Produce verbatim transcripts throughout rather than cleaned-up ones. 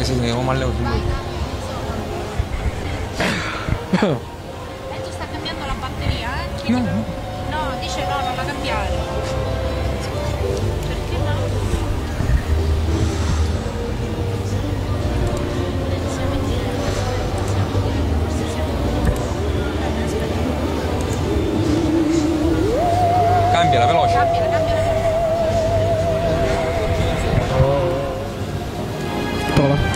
sì, che come alleo su lui. Enzo sta cambiando la batteria, eh? Chiedi- No. No, dice no, non la cambiare. Perché no? Cambiala, veloce. Cambiala, cambiala. Prova.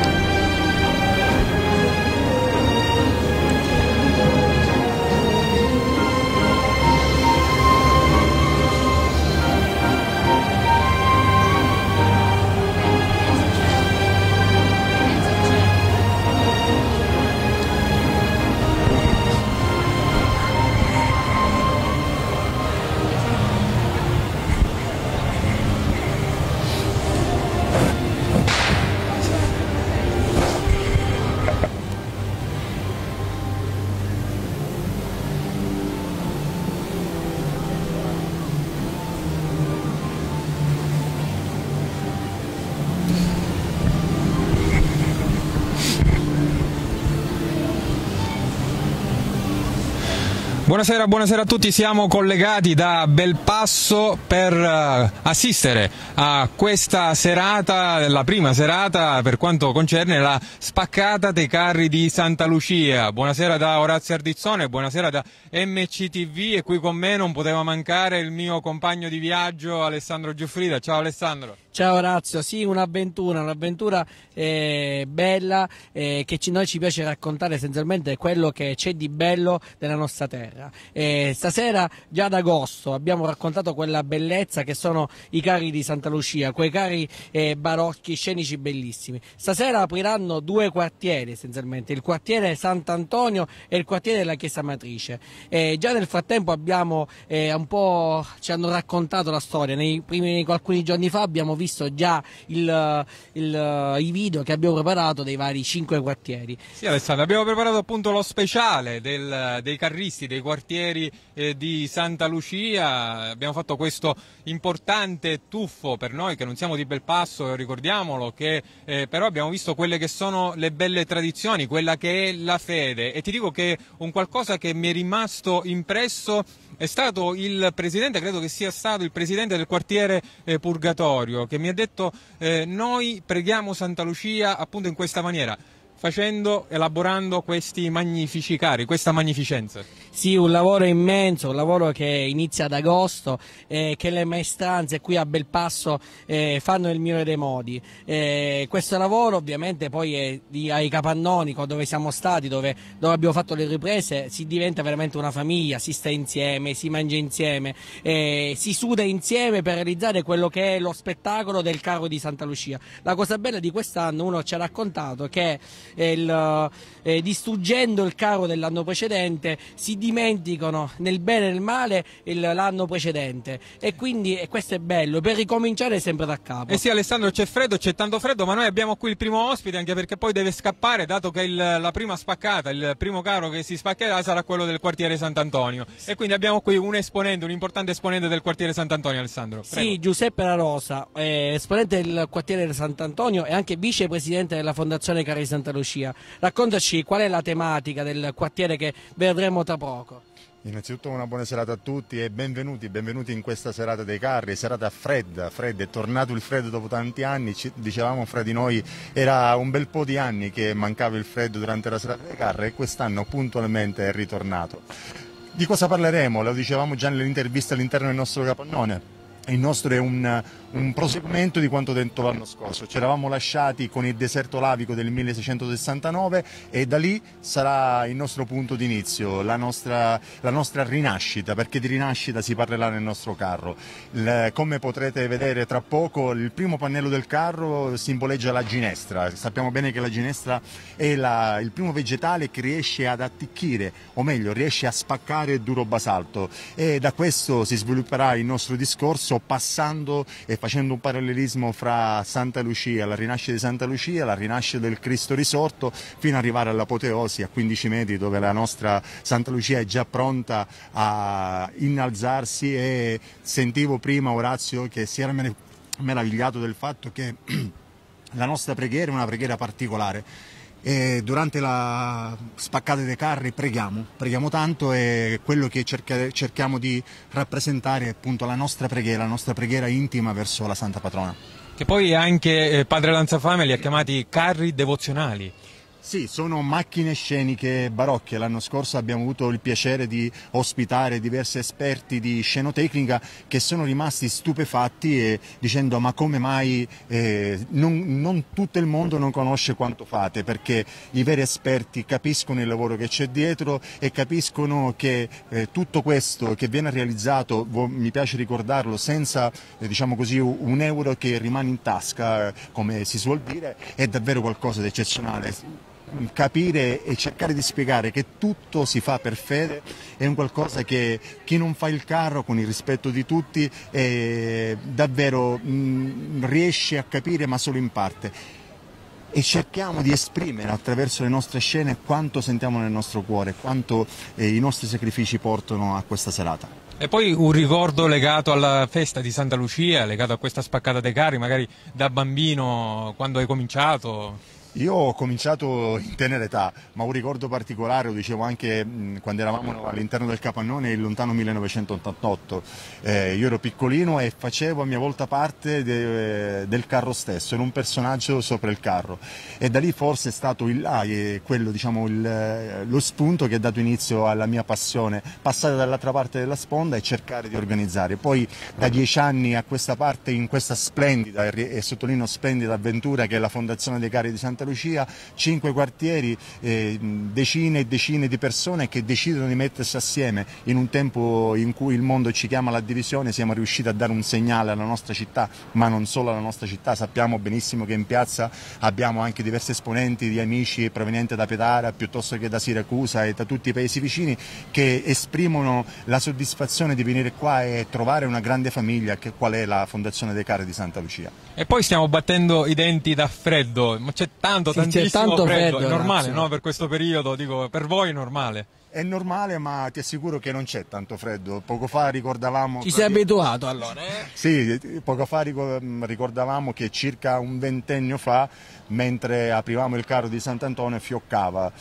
Buonasera, buonasera a tutti, siamo collegati da Belpasso per uh, assistere a questa serata, la prima serata per quanto concerne la spaccata dei carri di Santa Lucia. Buonasera da Orazio Ardizzone, buonasera da M C T V e qui con me non poteva mancare il mio compagno di viaggio Alessandro Giuffrida. Ciao Alessandro. Ciao Orazio, sì, un'avventura, un'avventura eh, bella eh, che ci, noi ci piace raccontare essenzialmente quello che c'è di bello nella nostra terra. Eh, stasera, già ad agosto, abbiamo raccontato quella bellezza che sono i carri di Santa Lucia, quei carri eh, barocchi, scenici bellissimi. Stasera apriranno due quartieri essenzialmente, il quartiere Sant'Antonio e il quartiere della Chiesa Matrice. Eh, già nel frattempo abbiamo eh, un po' ci hanno raccontato la storia, nei primi alcuni giorni fa abbiamo visto già il, il, i video che abbiamo preparato dei vari cinque quartieri. Sì Alessandro, abbiamo preparato appunto lo speciale del, dei carristi, dei quartieri eh, di Santa Lucia, abbiamo fatto questo importante tuffo per noi che non siamo di Belpasso, ricordiamolo, che eh, però abbiamo visto quelle che sono le belle tradizioni, quella che è la fede, e ti dico che un qualcosa che mi è rimasto impresso è stato il presidente, credo che sia stato il presidente del quartiere eh, Purgatorio, che mi ha detto eh, noi preghiamo Santa Lucia appunto in questa maniera, facendo, elaborando questi magnifici carri, questa magnificenza. Sì, un lavoro immenso, un lavoro che inizia ad agosto, eh, che le maestranze qui a Belpasso eh, fanno nel migliore dei modi. Eh, questo lavoro ovviamente poi è di, ai capannoni dove siamo stati, dove, dove abbiamo fatto le riprese, si diventa veramente una famiglia, si sta insieme, si mangia insieme, eh, si suda insieme per realizzare quello che è lo spettacolo del carro di Santa Lucia. La cosa bella di quest'anno, uno ci ha raccontato che il, eh, distruggendo il carro dell'anno precedente si dimenticano nel bene e nel male l'anno precedente, e quindi e questo è bello per ricominciare sempre da capo. Eh sì Alessandro, c'è freddo, c'è tanto freddo, ma noi abbiamo qui il primo ospite, anche perché poi deve scappare, dato che il, la prima spaccata, il primo carro che si spaccherà sarà quello del quartiere Sant'Antonio, e quindi abbiamo qui un esponente, un importante esponente del quartiere Sant'Antonio. Alessandro, prego. Sì, Giuseppe La Rosa, eh, esponente del quartiere Sant'Antonio e anche vicepresidente della Fondazione Carri di Santa Lucia. Raccontaci qual è la tematica del quartiere che vedremo tra poco. Innanzitutto una buona serata a tutti e benvenuti, benvenuti in questa serata dei carri, serata fredda, fredda, è tornato il freddo dopo tanti anni, ci, dicevamo fra di noi era un bel po' di anni che mancava il freddo durante la serata dei carri e quest'anno puntualmente è ritornato. Di cosa parleremo? Lo dicevamo già nell'intervista all'interno del nostro capannone. Il nostro è un, un proseguimento di quanto detto l'anno scorso. Ci eravamo lasciati con il deserto lavico del milleseicentosessantanove e da lì sarà il nostro punto di inizio, la nostra, la nostra rinascita, perché di rinascita si parlerà nel nostro carro. Il, come potrete vedere tra poco, il primo pannello del carro simboleggia la ginestra. Sappiamo bene che la ginestra è la, il primo vegetale che riesce ad atticchire, o meglio riesce a spaccare il duro basalto, e da questo si svilupperà il nostro discorso, passando e facendo un parallelismo fra Santa Lucia, la rinascita di Santa Lucia, la rinascita del Cristo risorto, fino ad arrivare all'apoteosi a quindici metri, dove la nostra Santa Lucia è già pronta a innalzarsi. E sentivo prima Orazio che si era meravigliato del fatto che la nostra preghiera è una preghiera particolare. E durante la spaccata dei carri preghiamo, preghiamo tanto, e quello che cerca, cerchiamo di rappresentare è appunto la nostra preghiera, la nostra preghiera intima verso la Santa Patrona. Che poi anche eh, Padre Lanzafame li ha chiamati carri devozionali. Sì, sono macchine sceniche barocche. L'anno scorso abbiamo avuto il piacere di ospitare diversi esperti di scenotecnica che sono rimasti stupefatti e dicendo: ma come mai eh, non, non tutto il mondo non conosce quanto fate, perché i veri esperti capiscono il lavoro che c'è dietro e capiscono che eh, tutto questo che viene realizzato, mi piace ricordarlo, senza eh, diciamo così, un euro che rimane in tasca, eh, come si suol dire, è davvero qualcosa di eccezionale. Capire e cercare di spiegare che tutto si fa per fede è un qualcosa che chi non fa il carro, con il rispetto di tutti, eh, davvero mh, riesce a capire, ma solo in parte. E cerchiamo di esprimere attraverso le nostre scene quanto sentiamo nel nostro cuore, quanto eh, i nostri sacrifici portano a questa serata. E poi un ricordo legato alla festa di Santa Lucia, legato a questa spaccata dei carri, magari da bambino, quando hai cominciato? Io ho cominciato in tenera età, ma un ricordo particolare lo dicevo anche mh, quando eravamo all'interno del capannone il lontano millenovecentottantotto. Eh, io ero piccolino e facevo a mia volta parte de, del carro stesso, ero un personaggio sopra il carro, e da lì forse è stato il, ah, quello, diciamo, il, lo spunto che ha dato inizio alla mia passione, passare dall'altra parte della sponda e cercare di organizzare. Poi da dieci anni a questa parte, in questa splendida, e sottolineo splendida avventura che è la Fondazione dei Carri di Santa Lucia, cinque quartieri, eh, decine e decine di persone che decidono di mettersi assieme in un tempo in cui il mondo ci chiama alla divisione. Siamo riusciti a dare un segnale alla nostra città, ma non solo alla nostra città. Sappiamo benissimo che in piazza abbiamo anche diversi esponenti di amici provenienti da Petara piuttosto che da Siracusa e da tutti i paesi vicini, che esprimono la soddisfazione di venire qua e trovare una grande famiglia, che qual è la Fondazione dei Carri di Santa Lucia. E poi stiamo battendo i denti da freddo, ma c'è tanto, sì, tantissimo tanto freddo. freddo, È normale, ragazzi, no? Per questo periodo, dico, per voi è normale? È normale, ma ti assicuro che non c'è tanto freddo. Poco fa ricordavamo... Ci sei abituato allora? Eh? Sì, poco fa ricordavamo che circa un ventennio fa, mentre aprivamo il carro di Sant'Antonio, fioccava,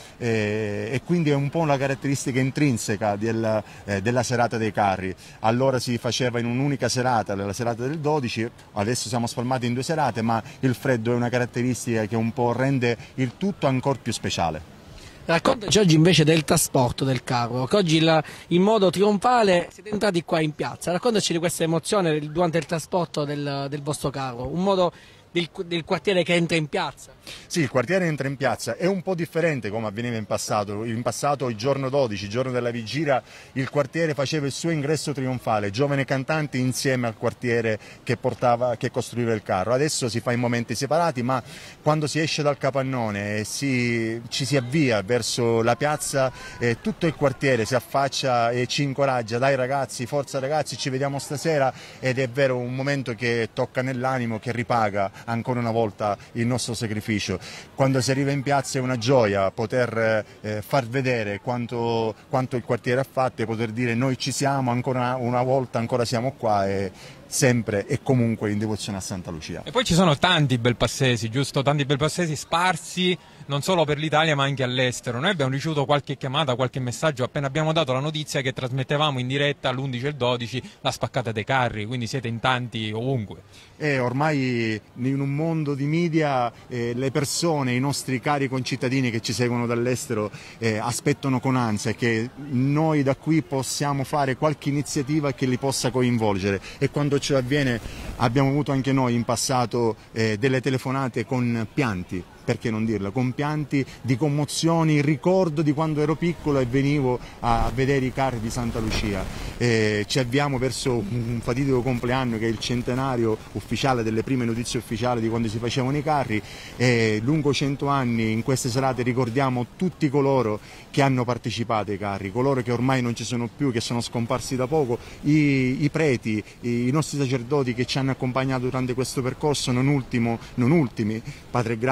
e, e quindi è un po' una caratteristica intrinseca del, eh, della serata dei carri. Allora si faceva in un'unica serata, la serata del dodici, adesso siamo spalmati in due serate, ma il freddo è una caratteristica che un po' rende il tutto ancora più speciale. Raccontaci oggi invece del trasporto del carro, che oggi il, in modo trionfale siete entrati qua in piazza. Raccontaci di questa emozione durante il trasporto del, del vostro carro, un modo del, del quartiere che entra in piazza. Sì, il quartiere entra in piazza, è un po' differente come avveniva in passato. In passato, il giorno dodici, il giorno della vigilia, il quartiere faceva il suo ingresso trionfale, giovane cantante insieme al quartiere che, portava, che costruiva il carro. Adesso si fa in momenti separati, ma quando si esce dal capannone e si, ci si avvia verso la piazza, eh, tutto il quartiere si affaccia e ci incoraggia: dai ragazzi, forza ragazzi, ci vediamo stasera. Ed è vero, un momento che tocca nell'animo, che ripaga ancora una volta il nostro sacrificio. Quando si arriva in piazza è una gioia poter eh, far vedere quanto, quanto il quartiere ha fatto, e poter dire: noi ci siamo ancora una volta, ancora siamo qua, e sempre e comunque in devozione a Santa Lucia. E poi ci sono tanti belpassesi, giusto? Tanti belpassesi sparsi non solo per l'Italia ma anche all'estero. Noi abbiamo ricevuto qualche chiamata, qualche messaggio appena abbiamo dato la notizia che trasmettevamo in diretta l'undici e il dodici la spaccata dei carri, quindi siete in tanti ovunque. E ormai in un mondo di media eh, le persone, i nostri cari concittadini che ci seguono dall'estero eh, aspettano con ansia che noi da qui possiamo fare qualche iniziativa che li possa coinvolgere, e quando ciò avviene abbiamo avuto anche noi in passato eh, delle telefonate con pianti, perché non dirlo, con pianti di commozioni, ricordo di quando ero piccolo e venivo a vedere i carri di Santa Lucia. Eh, ci avviamo verso un fatidico compleanno che è il centenario ufficiale delle prime notizie ufficiali di quando si facevano i carri, e lungo cento anni in queste serate ricordiamo tutti coloro che hanno partecipato ai carri, coloro che ormai non ci sono più, che sono scomparsi da poco, i, i preti, i, i nostri sacerdoti che ci hanno accompagnato durante questo percorso, non, ultimo, non ultimi, Padre Grasso e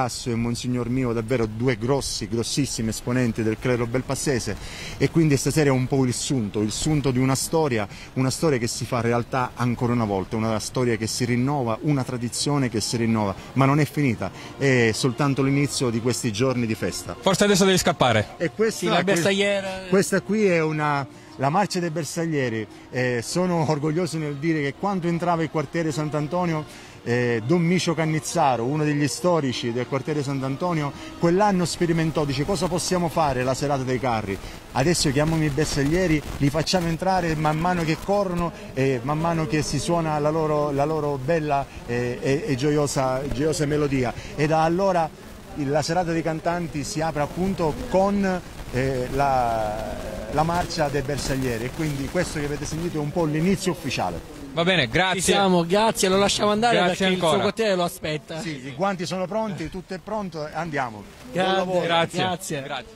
Monsignor Mio, davvero due grossi, grossissimi esponenti del clero belpassese, e quindi stasera è un po' il sunto, il sunto di una storia, una storia che si fa realtà ancora una volta, una storia che si rinnova, una tradizione che si rinnova, ma non è finita, è soltanto l'inizio di questi giorni di festa. Forse adesso devi scappare. E questa, Sì, la bersagliera. questa qui è una, la marcia dei bersaglieri. Eh, sono orgoglioso nel dire che quando entrava il quartiere Sant'Antonio, eh, Don Micio Cannizzaro, uno degli storici del quartiere Sant'Antonio, quell'anno sperimentò, dice: cosa possiamo fare la serata dei carri? Adesso chiamiamo i bersaglieri, li facciamo entrare man mano che corrono e man mano che si suona la loro, la loro bella e, e, e gioiosa, gioiosa melodia. E da allora la serata dei cantanti si apre appunto con eh, la, la marcia dei bersaglieri, e quindi questo che avete sentito è un po' l'inizio ufficiale. Va bene, grazie. Ci siamo, grazie, lo lasciamo andare Grazie perché ancora. il suo quartiere lo aspetta. Sì, i guanti sono pronti, tutto è pronto, andiamo. Grande, Buon lavoro. Grazie. Grazie. Grazie.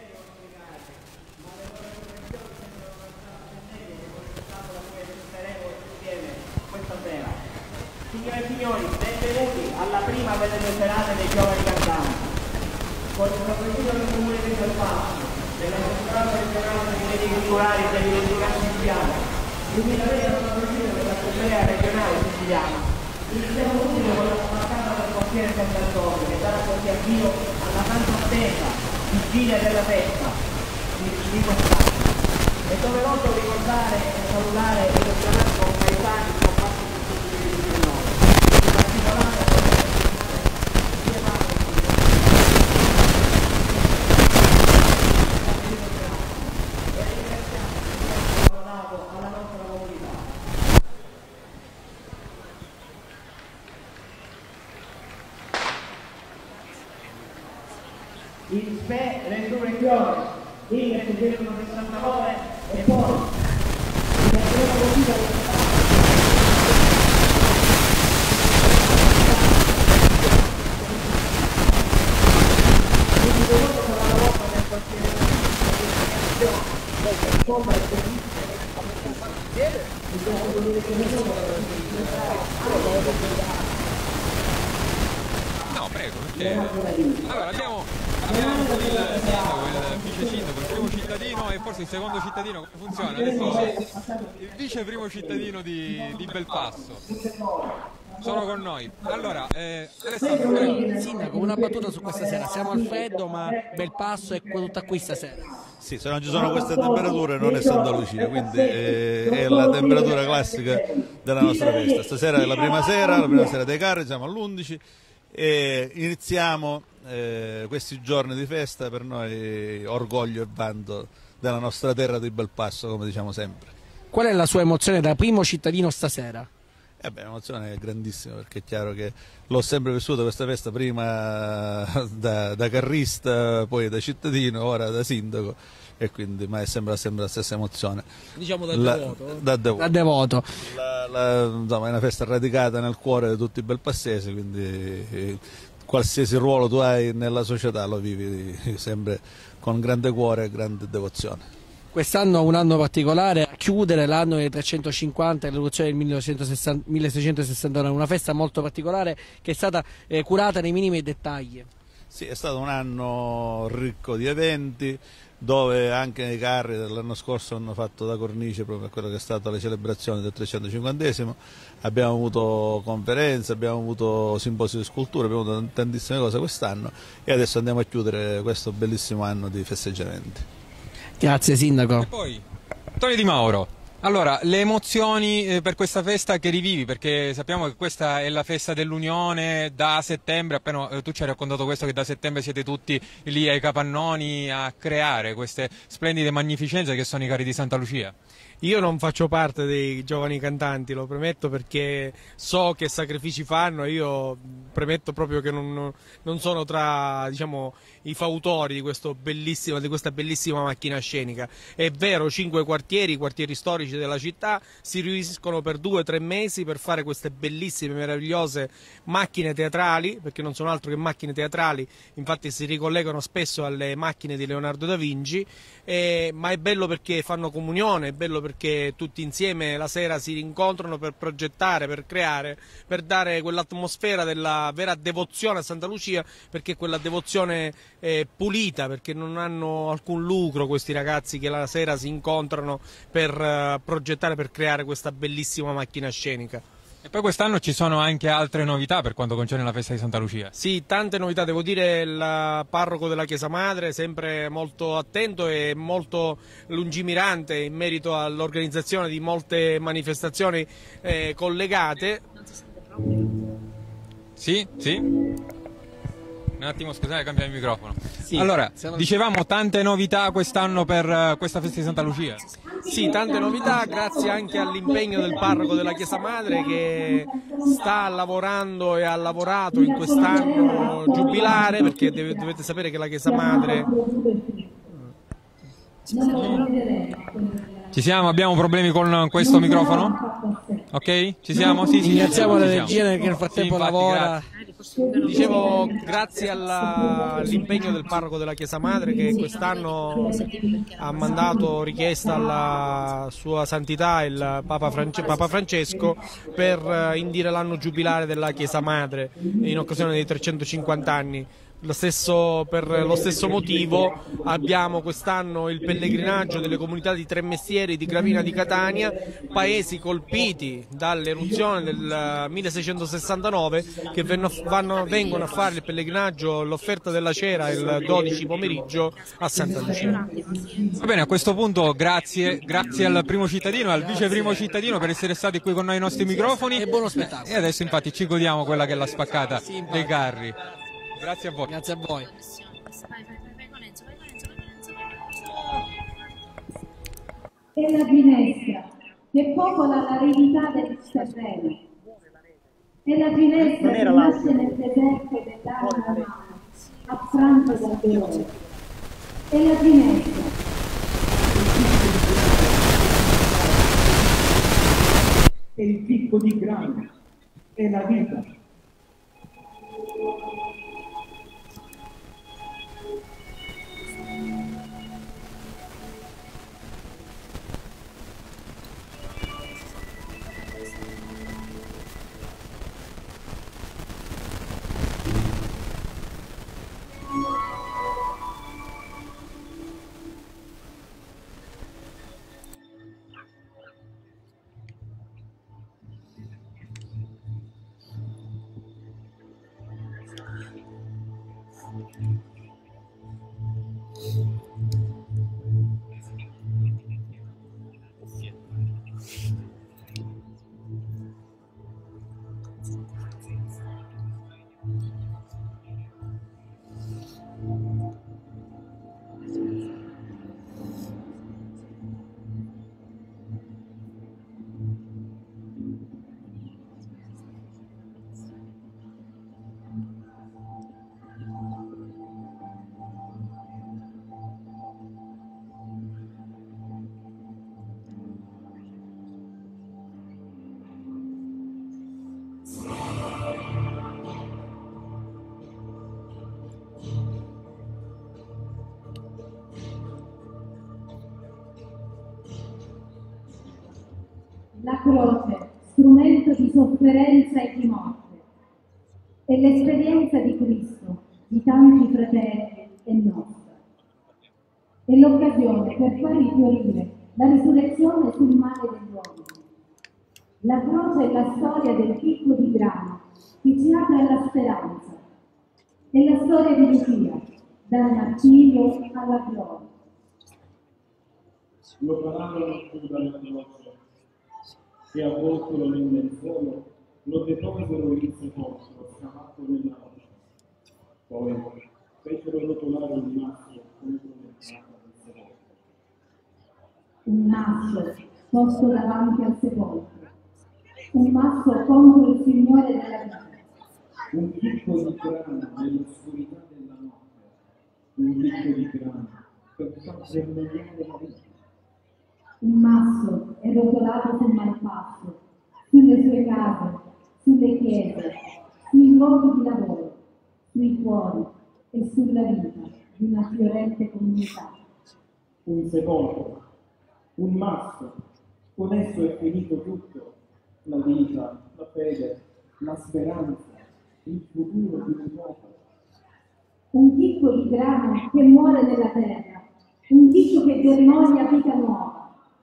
Signore e signori, benvenuti alla prima delle due serate dei giovani cantanti. Con il patrocinio del Comune di Belpasso, dell'Associazione regionale dei medici culturali e dei dimenticati siciliani, unitamente al patrocinio dell'Assemblea regionale siciliana, iniziamo subito con la spartata del quartiere Sant'Antonio, che darà così avvio alla tanto attesa vigilia della festa di, di quest'anno. È doveroso ricordare e salutare i regionali compaesani comparsi di tutti i diciannove, in particolare e ringraziamo chi ha dato alla nostra comunità. Il Spe Resurrezione millenovecentosettantanove e poi il primo motivo del quindi dovuto sarà la volta del quartiere del insomma è No, prego, perché... Allora, abbiamo, abbiamo il sindaco, il vice sindaco, il primo cittadino e forse il secondo cittadino. Come funziona? Adesso il vice primo cittadino di, di Belpasso. Sono con noi. Allora, eh, Alessandro, prego. Sindaco, una battuta su questa sera. Siamo al freddo, ma Belpasso è tutta qui stasera. Sì, se non ci sono queste temperature non è Santa Lucia, quindi è, è la temperatura classica della nostra festa. Stasera è la prima sera, la prima sera dei carri, siamo all'undici e iniziamo eh, questi giorni di festa, per noi orgoglio e vanto della nostra terra di Belpasso, come diciamo sempre. Qual è la sua emozione da primo cittadino stasera? Eh beh, l'emozione è grandissima, perché è chiaro che l'ho sempre vissuta questa festa, prima da, da carrista, poi da cittadino, ora da sindaco, e quindi ma è sempre, sempre la stessa emozione. Diciamo da La, devoto? Da devoto. Da devoto. La, la, insomma, è una festa radicata nel cuore di tutti i belpassesi, quindi eh, qualsiasi ruolo tu hai nella società lo vivi sempre con grande cuore e grande devozione. Quest'anno è un anno particolare, a chiudere l'anno dei trecentocinquanta, l'evoluzione del milleseicentosessantanove, una festa molto particolare che è stata eh, curata nei minimi dettagli. Sì, è stato un anno ricco di eventi, dove anche nei carri dell'anno scorso hanno fatto da cornice proprio a quello che è stata le celebrazioni del trecentocinquantesimo, abbiamo avuto conferenze, abbiamo avuto simposi di scultura, abbiamo avuto tantissime cose quest'anno e adesso andiamo a chiudere questo bellissimo anno di festeggiamenti. Grazie Sindaco. E poi, Tony Di Mauro, allora, le emozioni eh, per questa festa che rivivi, perché sappiamo che questa è la festa dell'Unione da settembre, appena eh, tu ci hai raccontato questo, che da settembre siete tutti lì ai capannoni a creare queste splendide magnificenze che sono i carri di Santa Lucia. Io non faccio parte dei giovani cantanti, lo premetto, perché so che sacrifici fanno, io premetto proprio che non, non sono tra, diciamo, i fautori di, questo bellissimo, di questa bellissima macchina scenica. È vero, cinque quartieri, quartieri storici della città, si riuniscono per due o tre mesi per fare queste bellissime, meravigliose macchine teatrali, perché non sono altro che macchine teatrali, infatti si ricollegano spesso alle macchine di Leonardo da Vinci, eh, ma è bello perché fanno comunione, è bello perché perché tutti insieme la sera si rincontrano per progettare, per creare, per dare quell'atmosfera della vera devozione a Santa Lucia, perché quella devozione è pulita, perché non hanno alcun lucro questi ragazzi che la sera si incontrano per uh, progettare, per creare questa bellissima macchina scenica. E poi quest'anno ci sono anche altre novità per quanto concerne la festa di Santa Lucia. Sì, tante novità, devo dire il parroco della Chiesa Madre sempre molto attento e molto lungimirante in merito all'organizzazione di molte manifestazioni eh, collegate. Sì, sì. Un attimo, scusate, cambia il microfono. Sì, allora, siamo... dicevamo tante novità quest'anno per uh, questa festa di Santa Lucia. Sì, tante novità, grazie anche all'impegno del parroco della Chiesa Madre che sta lavorando e ha lavorato in quest'anno giubilare, perché deve, dovete sapere che la Chiesa Madre... Ci siamo? Abbiamo problemi con questo microfono? Ok? Ci siamo? Sì, sì. Ringraziamo la ci regia che nel frattempo sì, infatti, lavora. Grazie. Dicevo, grazie all'impegno del parroco della Chiesa Madre che quest'anno ha mandato richiesta alla sua santità il Papa, France, Papa Francesco per indire l'anno giubilare della Chiesa Madre in occasione dei trecentocinquanta anni. Lo stesso, per lo stesso motivo abbiamo quest'anno il pellegrinaggio delle comunità di Tremestieri, di Gravina di Catania, paesi colpiti dall'eruzione del milleseicentosessantanove, che vanno, vengono a fare il pellegrinaggio, l'offerta della cera il dodici pomeriggio a Santa Lucia. Va bene, a questo punto grazie, grazie al primo cittadino e al vice primo cittadino per essere stati qui con noi ai nostri microfoni. E buono spettacolo. E adesso infatti ci godiamo quella che è la spaccata dei carri. Grazie a voi. Grazie a voi. È la finestra che popola l'aridità del terreno. È la finestra che nasce nel deserto dell'Arno Romano, affranto dal dolore. È la finestra. È il picco di grano. È la vita. La croce, strumento di sofferenza e di morte, è l'esperienza di Cristo, di tanti fratelli e nostra. È l'occasione per far rifiorire la risurrezione sul male degli uomini. La croce è la storia del picco di grano che ci apre alla speranza. È la storia di Lucia, dal martirio alla gloria. Lo cavarono su dalla croce, e avvolto lo lenzuolo, lo deposero in sepolcro, scavato nella roccia. Poi fecero rotolare un masso contro l'entrata del sepolcro. Un masso posto davanti al sepolcro, un masso contro il Signore della vita. Un picco di grano nell'oscurità della notte, un picco di grano per far germogliare la vita. Un masso è rotolato sul malpasso, sulle sue case, sulle chiese, sui luoghi di lavoro, sui cuori e sulla vita di una fiorente comunità. Un sepolcro, un masso Con esso è finito tutto, la vita, la fede, la speranza, il futuro di un popolo. Un chicco di grano che muore nella terra, un chicco che germoglia vita nuova.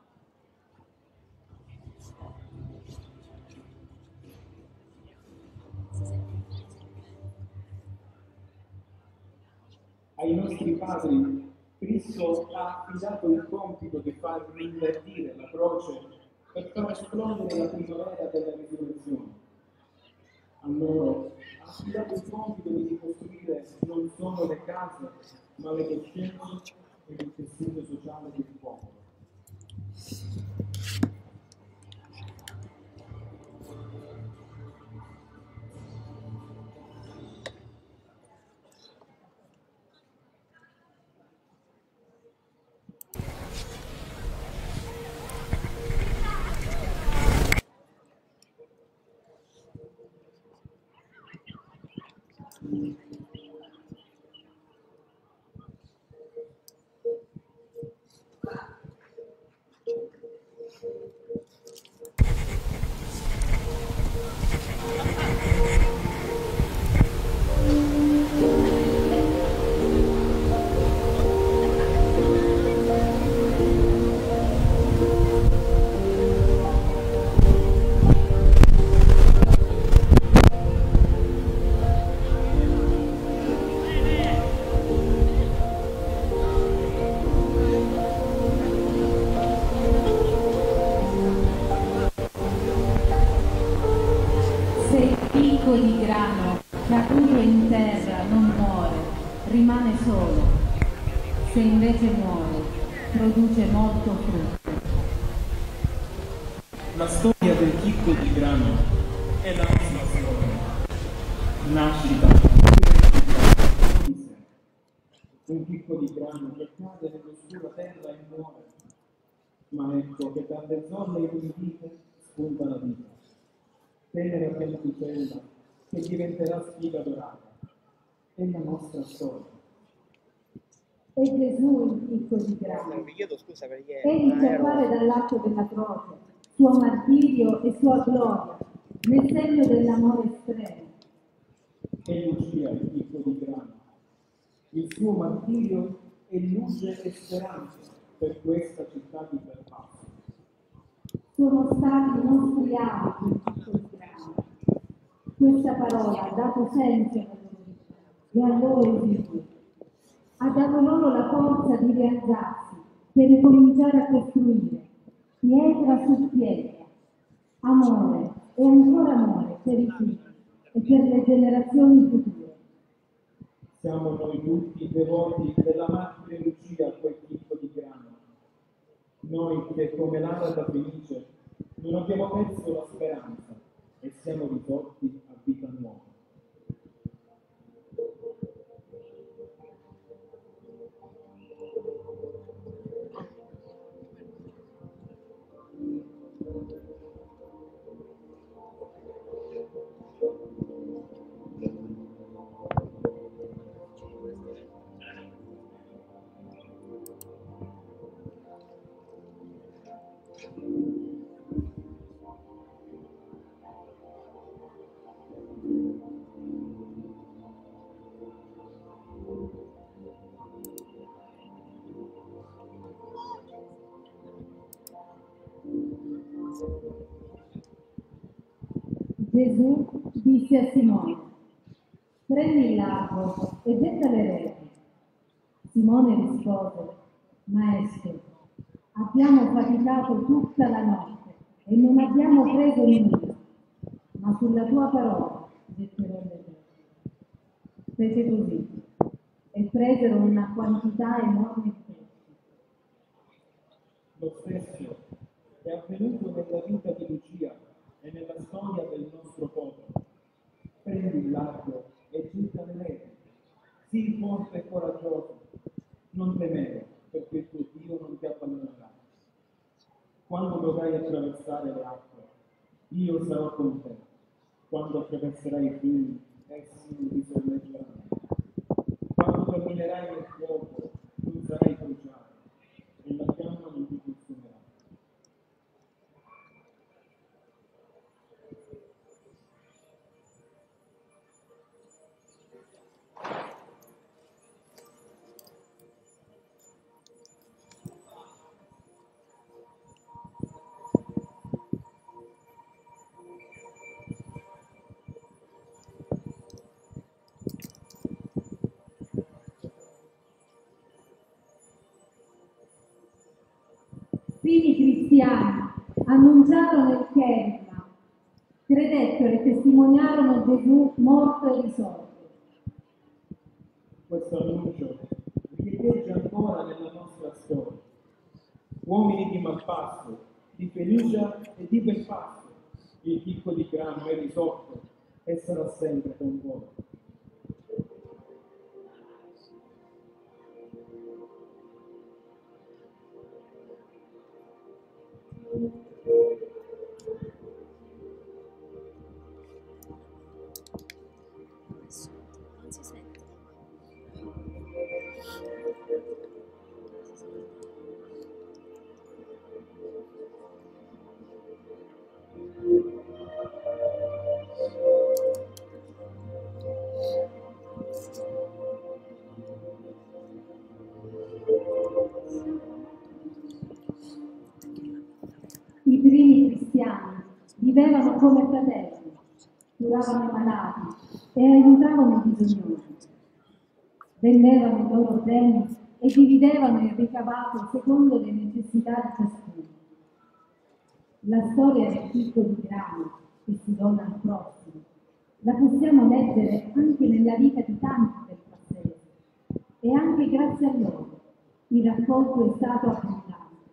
Ai nostri padri Cristo ha affidato il compito di far rinverdire la croce per far esplodere la primavera della risurrezione. A loro ha affidato il compito di ricostruire non solo le case, ma le coscienze e il tessuto sociale del popolo. Di grano caduto in terra non muore, rimane solo. Se invece muore, produce molto frutto. La storia del chicco di grano è la nostra storia. Nascita, crescita, un chicco di grano che cade nell'oscura terra e muore. Ma ecco che dalle zolle inudite spunta la vita. Tenera pellicella che diventerà spiga dorata. È la nostra storia. È Gesù il chicco di grano. Egli che appare dall'atto della croce, suo martirio e sua gloria, nel segno dell'amore estremo. È Lucia il chicco di grano. Il suo martirio è luce e speranza per questa città di Belpasso. Sono stati i nostri abiti il chicco di grano. Questa parola ha dato senso alla loro vita e al loro figli. Ha dato loro la forza di rialzarsi per ricominciare a costruire, pietra su pietra, amore e ancora amore per i figli e per le generazioni future. Siamo noi tutti devoti della martire Lucia a quel chicco di grano. Noi che come l'arata felice non abbiamo perso la speranza e siamo risorti a vita nuova. Gesù disse a Simone: prendi il largo e getta le reti. Simone rispose: Maestro, abbiamo faticato tutta la notte e non abbiamo preso nulla, ma sulla tua parola getterò le reti. Fece così e presero una quantità enorme di pesci. Lo stesso è avvenuto nella vita di Lucia e nella storia del nostro popolo. Prendi il largo e getta le reti. Sii forte e coraggioso. Non temere, perché il tuo Dio non ti abbandonerà. Quando dovrai attraversare le acque, io sarò con te. Quando attraverserai i fiumi, essi non ti sollevano. Quando camminerai nel fuoco, non sarai bruciato, e la fiamma non ti consumerà. primi cristiani annunciarono il Kerigma, credettero e testimoniarono Gesù morto e risorto. Questo annuncio riecheggia ancora nella nostra storia. Uomini di Malpasso, di Fenicia e di Belpasso, il chicco di grano è risorto e sarà sempre con voi. Non si sente. I primi cristiani vivevano come fratelli, curavano i malati e aiutavano i bisognosi. Vendevano i loro beni e dividevano il ricavato secondo le necessità di ciascuno. La storia del chicco di grano che si dona al prossimo la possiamo leggere anche nella vita di tanti del passato e anche grazie a loro il raccolto è stato abbondante.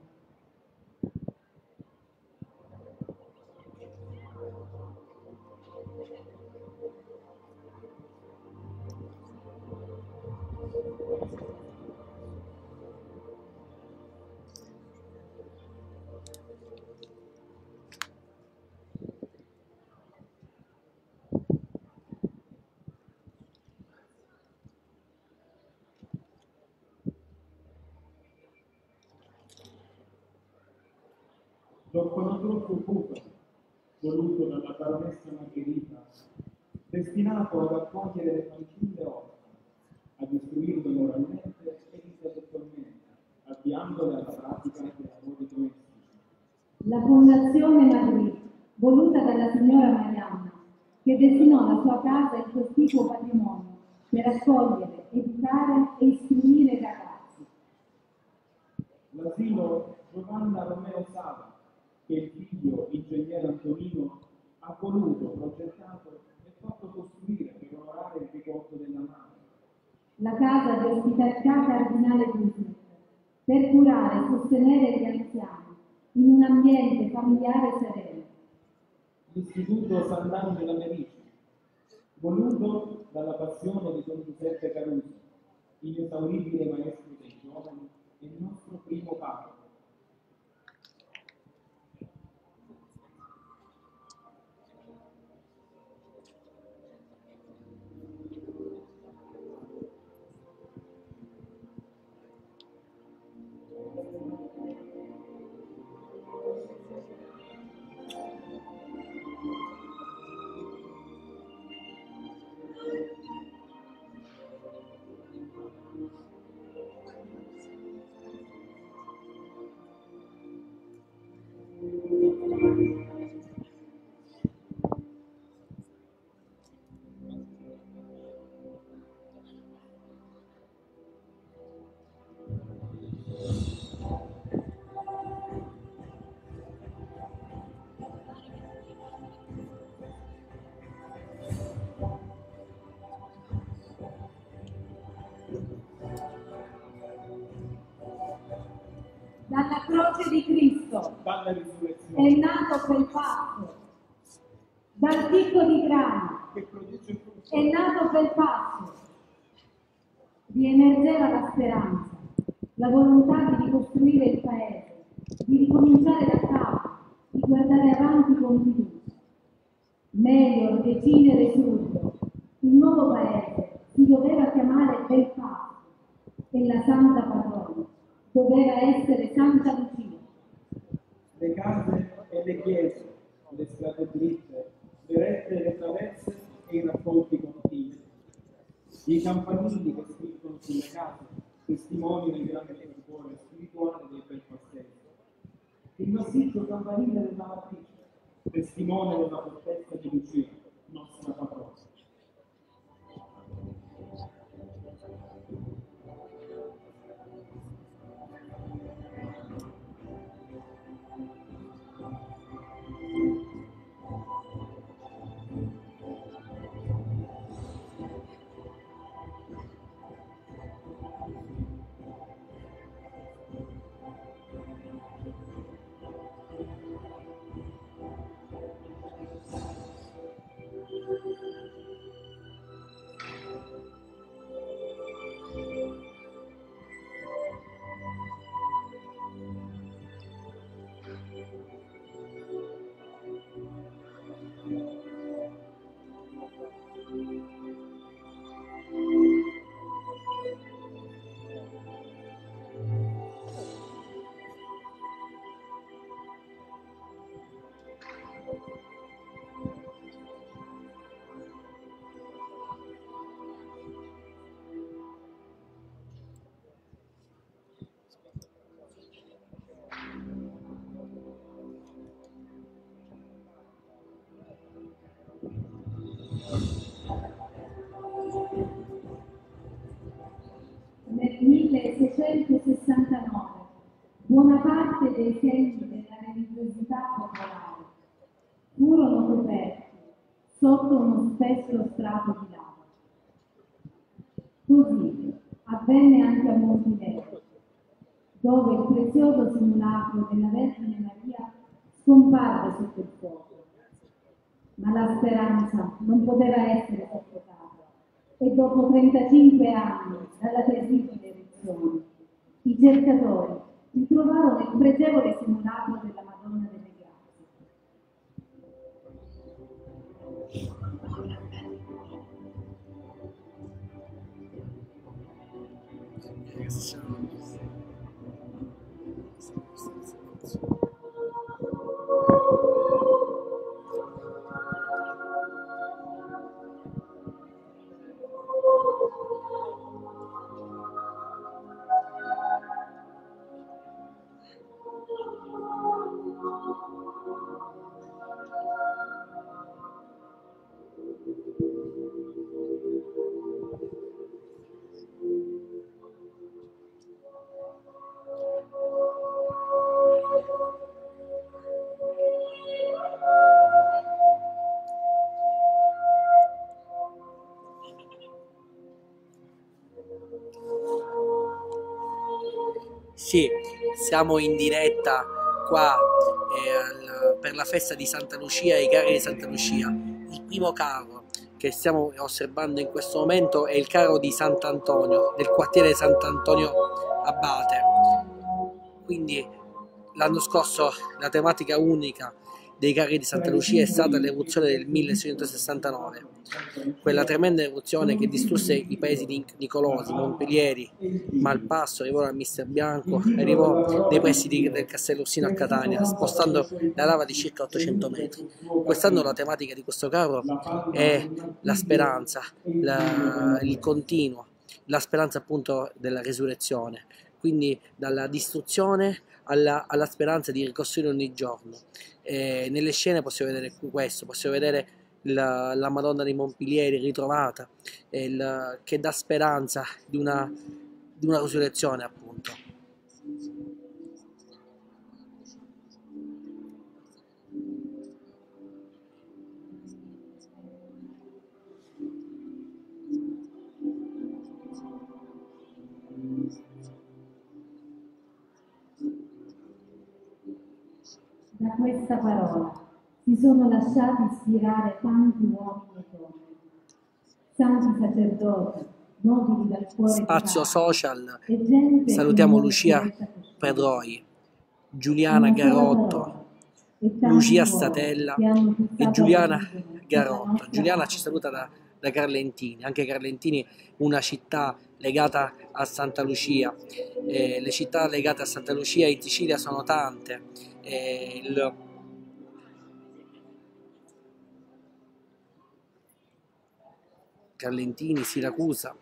L'orfanotrofio Buca, voluto dalla baronessa Margherita, destinato ad accogliere le fanciulle orfane, ad istruirle moralmente e intellettualmente, avviandole alla pratica dei lavori domestici. La Fondazione Madrid, voluta dalla signora Marianna, che destinò la sua casa e il cospicuo patrimonio per accogliere, educare e istruire i ragazzi. L'asilo Giovanna Romeo Sala, che il figlio, ingegnere Antonino, ha voluto, progettato e fatto costruire per onorare il ricordo della madre. La casa di ospitalità cardinale Gusnic, per curare e sostenere gli anziani in un ambiente familiare sereno. L'Istituto Sant'Angela Merici, voluto dalla passione di Don Giuseppe Caruso, inesauribile maestro dei giovani e il nostro primo papa. Dalla croce di Cristo Dalla risurrezione, è nato quel passo, dal chicco di grano che produce frutto, è nato quel passo. Riemergeva la speranza, la volontà di ricostruire il paese, di ricominciare da capo, di guardare avanti con fiducia. Meglio decidere subito, il nuovo paese si doveva chiamare Belpasso e la santa patrona doveva essere Santa Lucia. le case e le chiese, le strade dritte, le rette e le traverse e i raccolti continui. I campanili che scrivono sulle case testimoniano il grande fervore spirituale dei belpassesi. Il massiccio campanile della matrice, testimone della fortezza di Lucia, nostra patrona. nel milleseicentosessantanove buona parte dei segni della religiosità popolare furono coperti sotto uno spesso strato di lava. Così avvenne anche a Montilero, dove il prezioso simulacro della Vergine Maria scomparve sotto il fuoco. Ma la speranza non poteva essere soffocata e dopo trentacinque anni dalla terribile eruzione, i cercatori ritrovarono il pregevole simulacro della Madonna delle Grazie. Sì, siamo in diretta qua eh, al, per la festa di Santa Lucia, i carri di Santa Lucia. Il primo carro che stiamo osservando in questo momento è il carro di Sant'Antonio, del quartiere Sant'Antonio Abate. Quindi l'anno scorso la tematica unica dei carri di Santa Lucia è stata l'eruzione del milleseicentosessantanove, quella tremenda eruzione che distrusse i paesi di Nicolosi, Montpelieri, Malpasso, arrivò al Mister Bianco, arrivò nei pressi di, del Castello Ursino a Catania, spostando la lava di circa ottocento metri. Quest'anno la tematica di questo carro è la speranza, la, il continuo, la speranza appunto della resurrezione, quindi dalla distruzione alla, alla speranza di ricostruire ogni giorno. E nelle scene possiamo vedere questo, possiamo vedere la, la Madonna dei Montpelieri ritrovata, il, che dà speranza di una, di una resurrezione appunto. Da questa parola si sono lasciati ispirare tanti uomini e donne, santi sacerdoti, nobili dal cuore Spazio piegato, social, e gente salutiamo che non Lucia si lascia così. Pedroi, Giuliana Una sola Garotto, parola, e tanti Lucia cuori Statella che hanno e fissato Giuliana origine nella Garotto. nostra Giuliana ci patria. saluta da, da Carlentini, anche Carlentini una città legata a Santa Lucia. Eh, le città legate a Santa Lucia in Sicilia sono tante. Eh, il, Carlentini, Siracusa.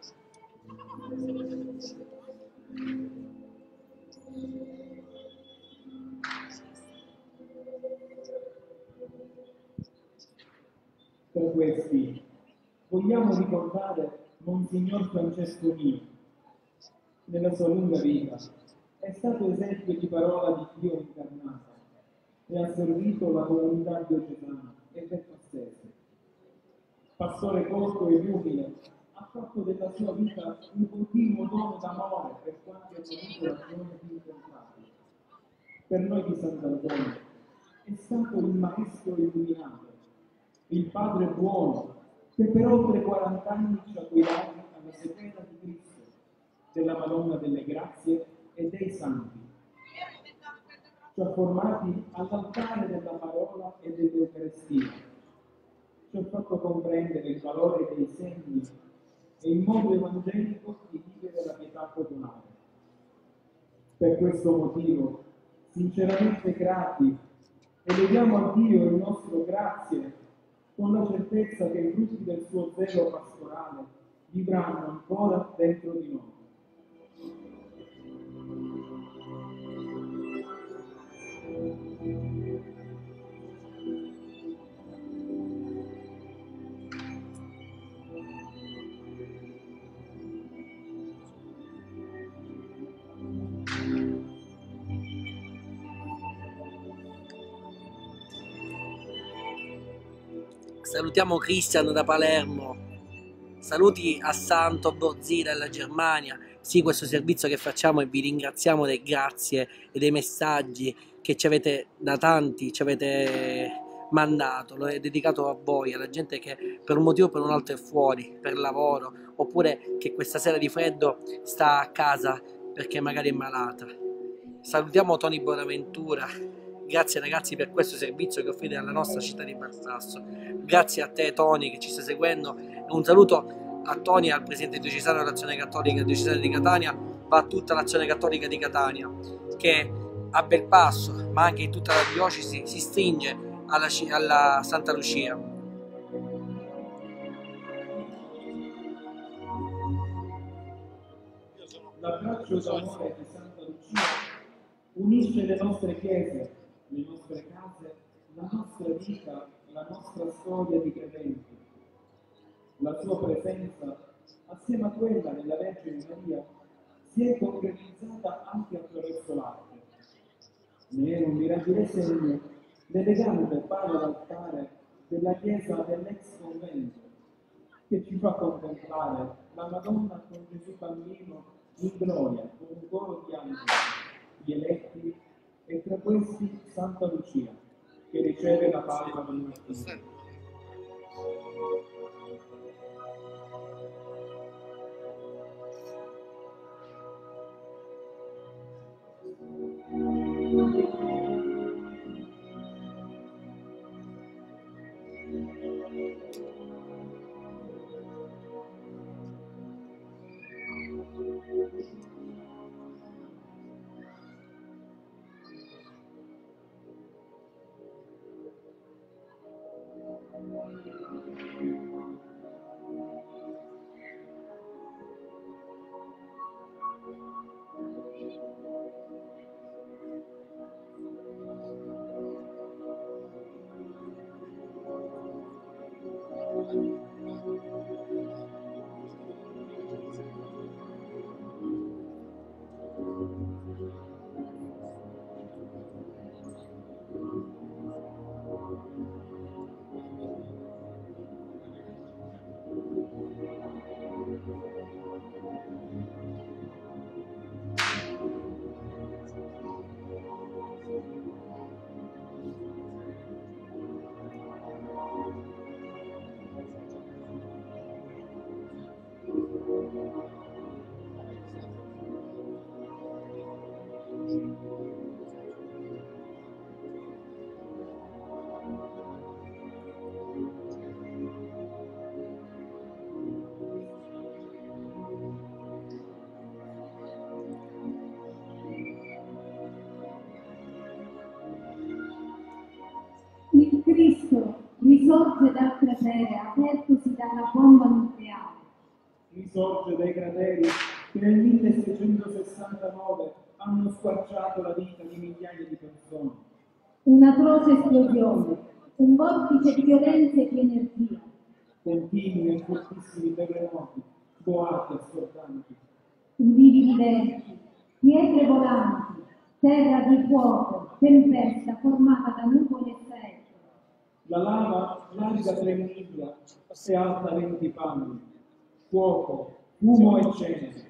Tra questi vogliamo ricordare Monsignor Francesco Mio. Nella sua lunga vita è stato esempio di parola di Dio incarnata e ha servito la comunità diocesana e del Pazzese. Pastore colto e umile, ha fatto della sua vita un continuo dono d'amore per quanti hanno avuto ragione di incontrarlo. Per noi di Sant'Antonio è stato il maestro illuminato, il padre buono, che per oltre quaranta anni ci ha guidati alla sequela di Cristo, della Madonna delle Grazie e dei Santi. Ci ha formati all'altare della parola e dell'Eucaristia. Ci ha fatto comprendere il valore dei segni e il modo evangelico di vivere la pietà popolare. Per questo motivo, sinceramente grati, eleviamo a Dio il nostro grazie con la certezza che i frutti del suo zelo pastorale vivranno ancora dentro di noi. salutiamo Christian da Palermo, saluti a Santo Borzì dalla Germania. Sì, questo servizio che facciamo, e vi ringraziamo dei grazie e dei messaggi che ci avete, da tanti ci avete mandato, lo è dedicato a voi, alla gente che per un motivo o per un altro è fuori, per lavoro, oppure che questa sera di freddo sta a casa perché magari è malata. Salutiamo Tony Bonaventura, grazie ragazzi per questo servizio che offrite alla nostra città di Belpasso. Grazie a te Tony che ci stai seguendo, e un saluto a Tony, al presidente diocesano dell'Azione Cattolica diocesana di Catania, va a tutta l'Azione Cattolica di Catania, che a Belpasso, ma anche in tutta la diocesi, si stringe alla, alla Santa Lucia. L'abbraccio d'amore di Santa Lucia unisce le nostre chiese, le nostre case, la nostra vita, la nostra storia di credenti. La sua presenza, assieme a quella della Vergine Maria, si è concretizzata anche attraverso l'arte. Ne è un mirabile segno l'elegante palo d'altare della chiesa dell'ex convento, che ci fa contemplare la Madonna con Gesù bambino in gloria, con un coro di angeli, gli eletti, e tra questi Santa Lucia, che riceve la palma del martirio. Il Cristo risorge dal cratere apertosi dalla bomba nucleare. Risorge dai crateri che nel milleseicentosessantanove hanno squarciato la vita di migliaia di persone. Un'atroce esplosione, un vortice di violenza e di energia. Continui e fortissimi terremoti, boati assordanti. Ulivi di venti, pietre volanti, terra di fuoco, tempesta formata da nuvole e saette. La lava larga tre miglia e alta venti palmi. Fuoco, fumo e cenere.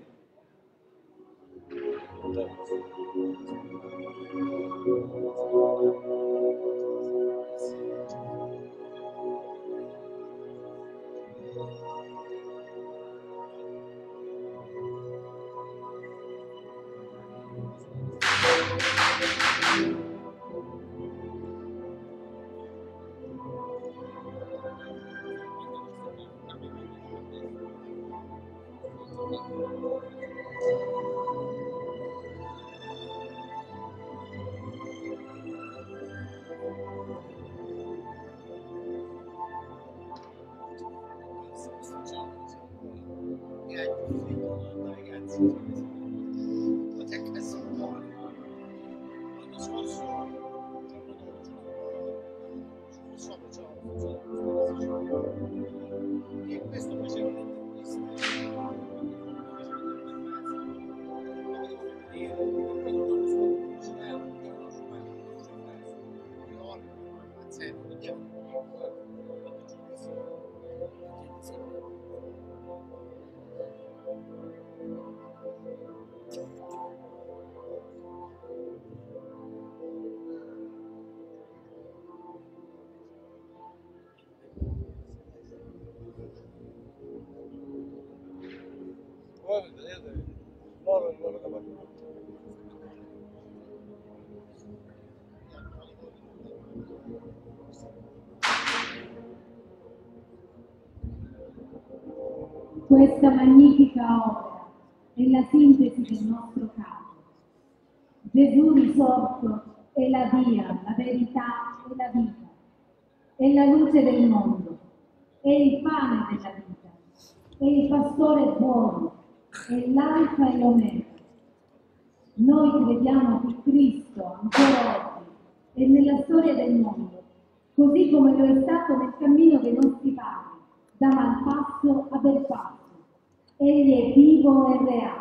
Questa magnifica opera è la sintesi del nostro capo. Gesù risorto è la via, la verità e la vita, è la luce del mondo, è il pane della vita, è il pastore buono, è l'alfa e l'omega. Noi crediamo che Cristo ancora oggi è nella storia del mondo, così come lo è stato nel cammino dei nostri padri, da Malpasso a Belpasso. Egli è vivo e reale.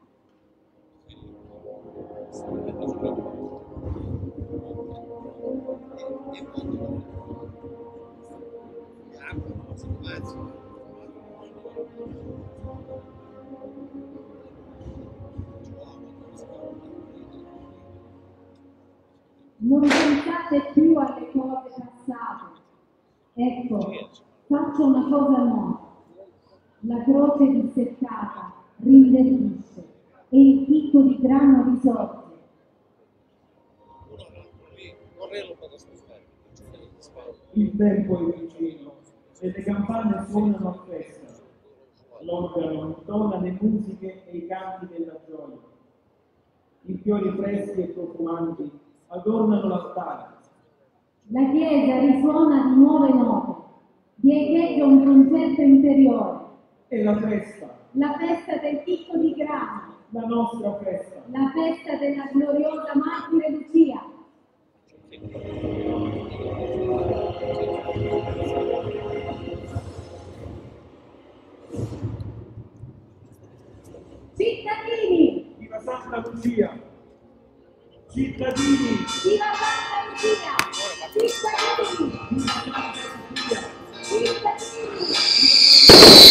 Non pensate più alle cose passate. Ecco, faccio una cosa nuova. La croce disseccata rinverdisce e il chicco di grano risorge. Il tempo è vicino e le campane suonano a festa. L'organo intona le musiche e i canti della gioia. I fiori freschi e profumanti adornano l'altare. La chiesa risuona di nuove note, diecheggia un concerto interiore. E la festa, La festa del chicco di grano, la nostra festa. la festa della gloriosa Martire Lucia. Cittadini! Viva Santa Lucia! Cittadini! Viva Santa Lucia! Cittadini! Viva Santa Lucia! Cittadini!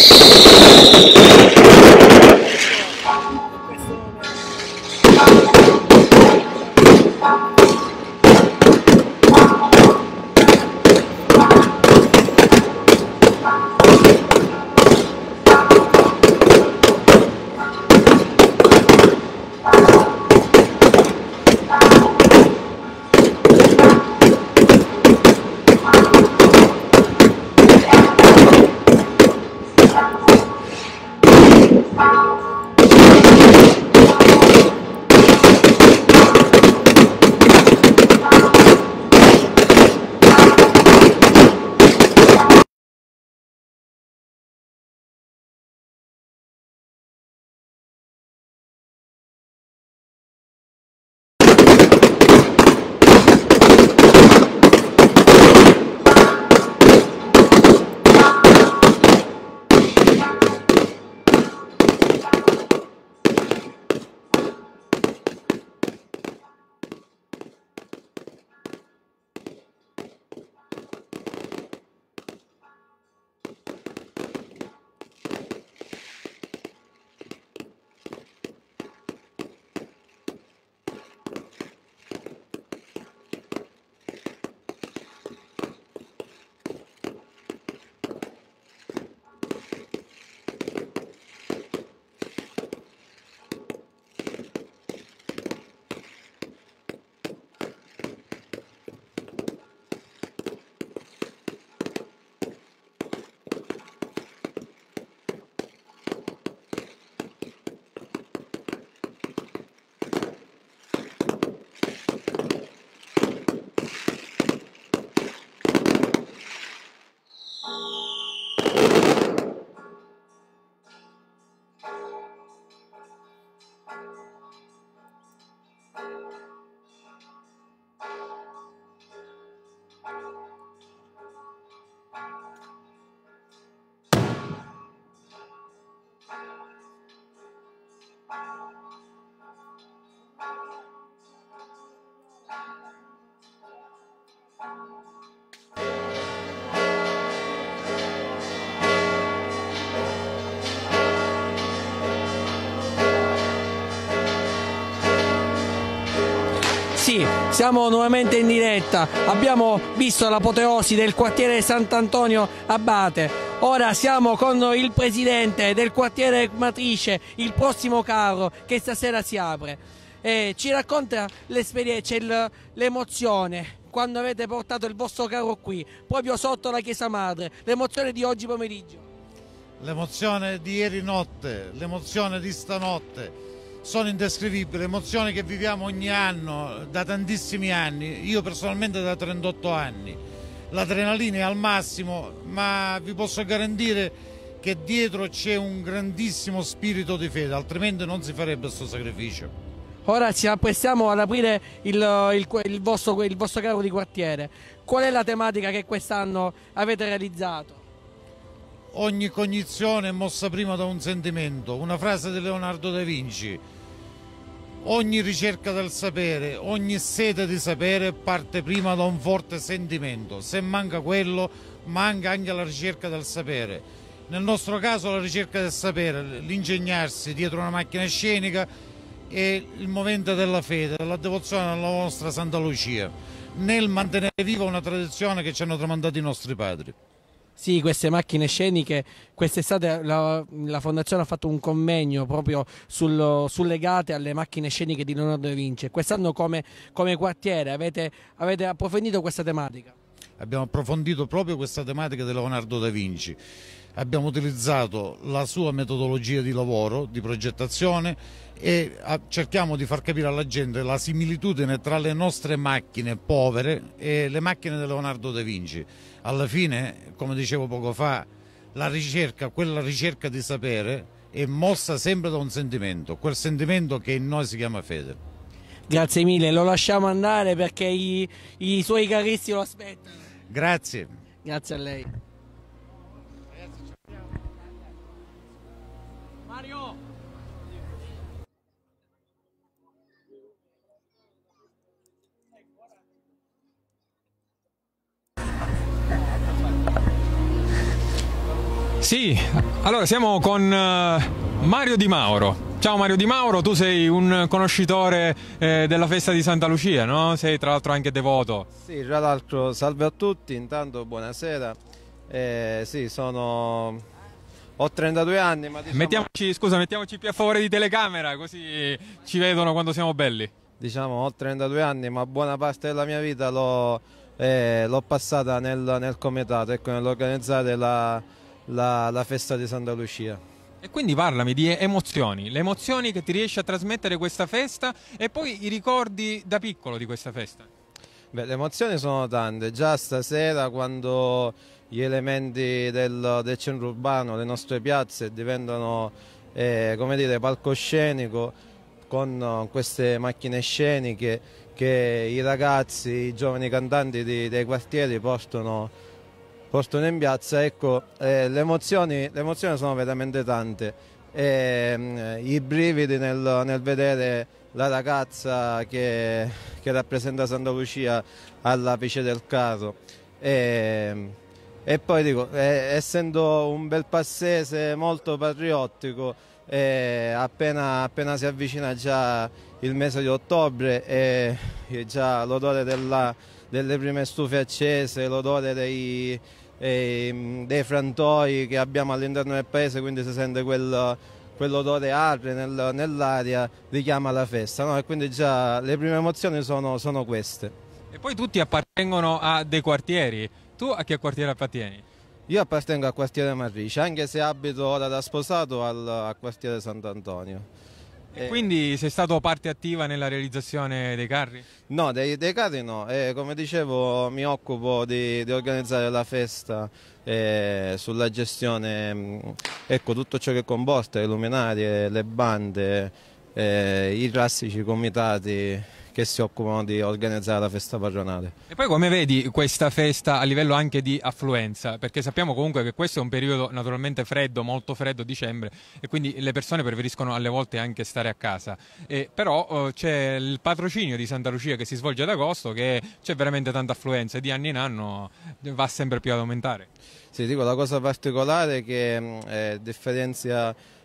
Sì, siamo nuovamente in diretta, abbiamo visto l'apoteosi del quartiere Sant'Antonio Abate. Ora siamo con il presidente del quartiere Matrice, il prossimo carro che stasera si apre. E ci racconta l'esperienza, l'emozione quando avete portato il vostro carro qui, proprio sotto la chiesa madre, l'emozione di oggi pomeriggio. L'emozione di ieri notte, l'emozione di stanotte sono indescrivibili, emozioni che viviamo ogni anno da tantissimi anni, io personalmente da trentotto anni. L'adrenalina è al massimo, ma vi posso garantire che dietro c'è un grandissimo spirito di fede, altrimenti non si farebbe questo sacrificio. Ora ci apprestiamo ad aprire il, il, il, vostro, il vostro carro di quartiere. Qual è la tematica che quest'anno avete realizzato? Ogni cognizione è mossa prima da un sentimento, una frase di Leonardo da Vinci. Ogni ricerca del sapere, ogni sete di sapere parte prima da un forte sentimento. Se manca quello, manca anche la ricerca del sapere. Nel nostro caso la ricerca del sapere, l'ingegnarsi dietro una macchina scenica è il movente della fede, della devozione alla nostra Santa Lucia, nel mantenere viva una tradizione che ci hanno tramandato i nostri padri. Sì, queste macchine sceniche, quest'estate la, la Fondazione ha fatto un convegno proprio sul, sul legate alle macchine sceniche di Leonardo da Vinci. Quest'anno come, come quartiere avete, avete approfondito questa tematica? Abbiamo approfondito proprio questa tematica di Leonardo da Vinci. Abbiamo utilizzato la sua metodologia di lavoro, di progettazione e cerchiamo di far capire alla gente la similitudine tra le nostre macchine povere e le macchine di Leonardo da Vinci. Alla fine, come dicevo poco fa, la ricerca, quella ricerca di sapere è mossa sempre da un sentimento, quel sentimento che in noi si chiama fede. Grazie mille, lo lasciamo andare perché i, i suoi caristi lo aspettano. Grazie. Grazie a lei. Mario! Sì, allora siamo con uh, Mario Di Mauro. Ciao Mario Di Mauro, tu sei un conoscitore eh, della festa di Santa Lucia, no? Sei tra l'altro anche devoto. Sì, tra l'altro salve a tutti, intanto buonasera. Eh, sì, sono... ho trentadue anni, ma diciamo... Mettiamoci, scusa, mettiamoci più a favore di telecamera, così ci vedono quando siamo belli. Diciamo, ho trentadue anni, ma buona parte della mia vita l'ho eh, passata nel, nel comitato, ecco, nell'organizzare la, la, la festa di Santa Lucia. E quindi parlami di emozioni, le emozioni che ti riesce a trasmettere questa festa e poi i ricordi da piccolo di questa festa. Beh, le emozioni sono tante, già stasera quando gli elementi del, del centro urbano, le nostre piazze diventano eh, come dire, palcoscenico con queste macchine sceniche che i ragazzi, i giovani cantanti di, dei quartieri portano portano in piazza, ecco, eh, le, emozioni, le emozioni sono veramente tante, eh, i brividi nel, nel vedere la ragazza che, che rappresenta Santa Lucia all'apice del carro, e, e poi dico, eh, essendo un bel passese molto patriottico, eh, appena, appena si avvicina già il mese di ottobre e già l'odore delle prime stufe accese, l'odore dei E, dei frantoi che abbiamo all'interno del paese, quindi si sente quel, quell'odore acre nel, nell'aria, richiama la festa, no? E quindi già le prime emozioni sono, sono queste. E poi tutti appartengono a dei quartieri, tu a che quartiere appartieni? Io appartengo al quartiere Matrice, anche se abito ora da sposato al, al quartiere Sant'Antonio. E quindi sei stato parte attiva nella realizzazione dei carri? No, dei, dei carri no, eh, come dicevo mi occupo di, di organizzare la festa, eh, sulla gestione, ecco, tutto ciò che comporta, le luminarie, le bande, eh, i classici comitati che si occupano di organizzare la festa patronale. E poi come vedi questa festa a livello anche di affluenza? Perché sappiamo comunque che questo è un periodo naturalmente freddo, molto freddo, dicembre, e quindi le persone preferiscono alle volte anche stare a casa. E però eh, c'è il patrocinio di Santa Lucia che si svolge ad agosto, che c'è veramente tanta affluenza e di anno in anno va sempre più ad aumentare. Sì, dico, la cosa particolare è che eh, differenzia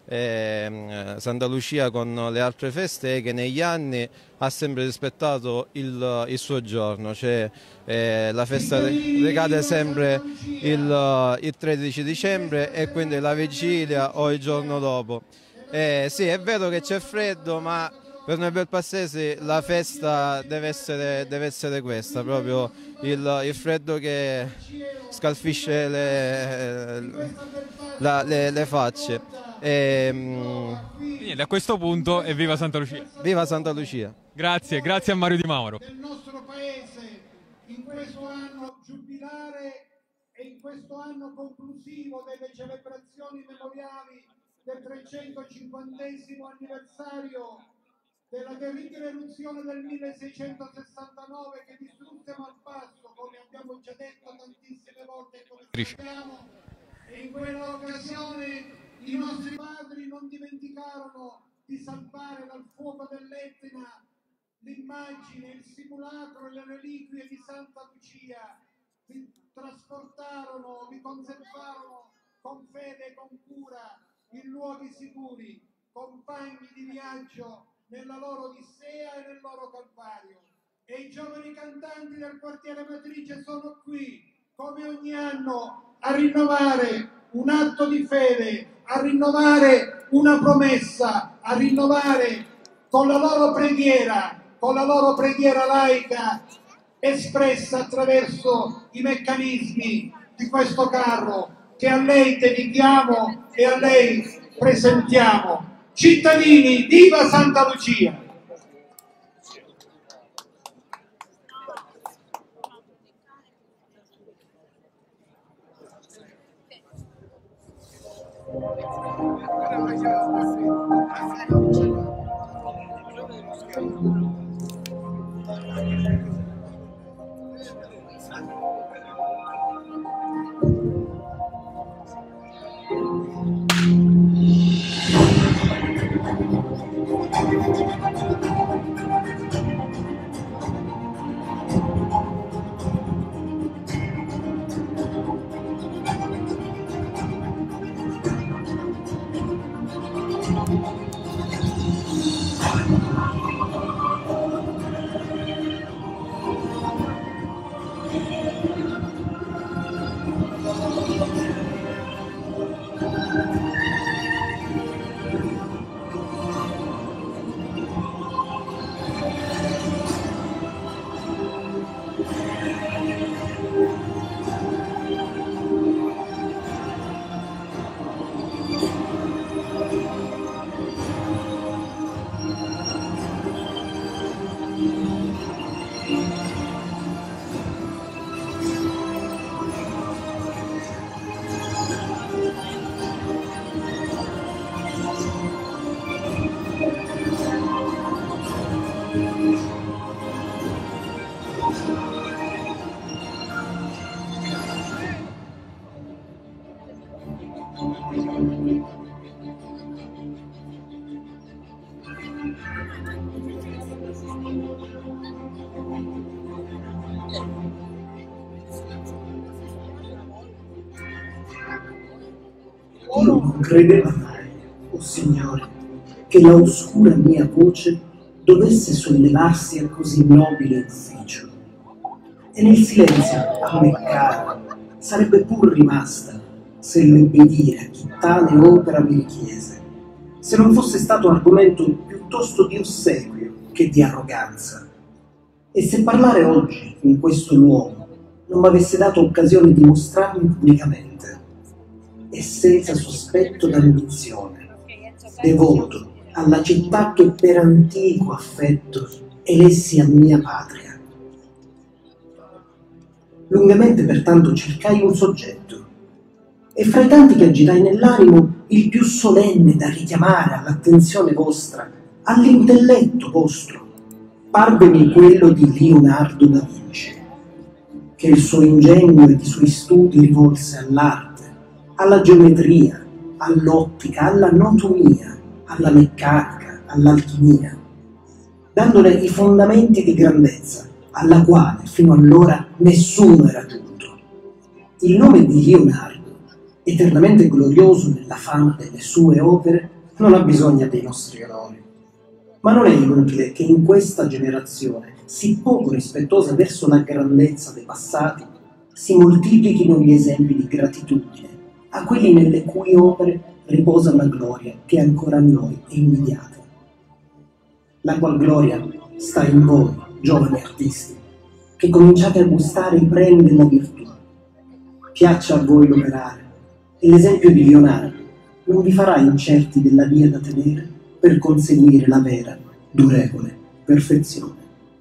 eh, Santa Lucia con le altre feste è che negli anni ha sempre rispettato il, il suo giorno, cioè eh, la festa ricade sempre il, il tredici dicembre e quindi la vigilia o il giorno dopo. Eh, sì, è vero che c'è freddo, ma per noi belpassesi la festa deve essere, deve essere questa, proprio il, il freddo che scalfisce le, la, le, le facce. E, Niente, a questo punto evviva Santa Lucia. Viva Santa Lucia. Grazie, grazie a Mario Di Mauro. Del nostro paese in questo anno giubilare e in questo anno conclusivo delle celebrazioni memoriali del trecentocinquantesimo anniversario della terribile eruzione del milleseicentosessantanove che distrusse Malpasso, come abbiamo già detto tantissime volte e come sappiamo, e in quella occasione i nostri padri non dimenticarono di salvare dal fuoco dell'Etna l'immagine, il simulacro e le reliquie di Santa Lucia, vi trasportarono, vi conservarono con fede e con cura in luoghi sicuri, compagni di viaggio nella loro Odissea e nel loro Calvario. E i giovani cantanti del quartiere Matrice sono qui, come ogni anno, a rinnovare un atto di fede, a rinnovare una promessa, a rinnovare con la loro preghiera, con la loro preghiera laica, espressa attraverso i meccanismi di questo carro che a lei dedichiamo e a lei presentiamo. Cittadini, viva Santa Lucia! Io non credevo mai, o Signore, che la oscura mia voce dovesse sollevarsi a così nobile ufficio. E nel silenzio, a me cara, sarebbe pur rimasta se l'obbedire a chi tale opera mi richiese, se non fosse stato argomento piuttosto di ossequio che di arroganza. E se parlare oggi in questo luogo non mi avesse dato occasione di mostrarmi pubblicamente, e senza sospetto d'ambizione, devoto alla città che per antico affetto elessi a mia patria. Lungamente pertanto cercai un soggetto, e fra i tanti che agitai nell'animo, il più solenne da richiamare all'attenzione vostra, all'intelletto vostro, parvemi quello di Leonardo da Vinci, che il suo ingegno ed i suoi studi rivolse all'arte, alla geometria, all'ottica, all'anatomia, alla meccanica, all'alchimia, dandole i fondamenti di grandezza, alla quale fino allora nessuno era giunto. Il nome di Leonardo, eternamente glorioso nella fama delle sue opere, non ha bisogno dei nostri errori. Ma non è inutile che in questa generazione, sì poco rispettosa verso la grandezza dei passati, si moltiplichino gli esempi di gratitudine a quelli nelle cui opere riposa la gloria che ancora a noi è invidiata. La qual gloria sta in voi, giovani artisti, che cominciate a gustare i premi della virtù. Piaccia a voi l'operare, e l'esempio di Leonardo non vi farà incerti della via da tenere per conseguire la vera, durevole perfezione.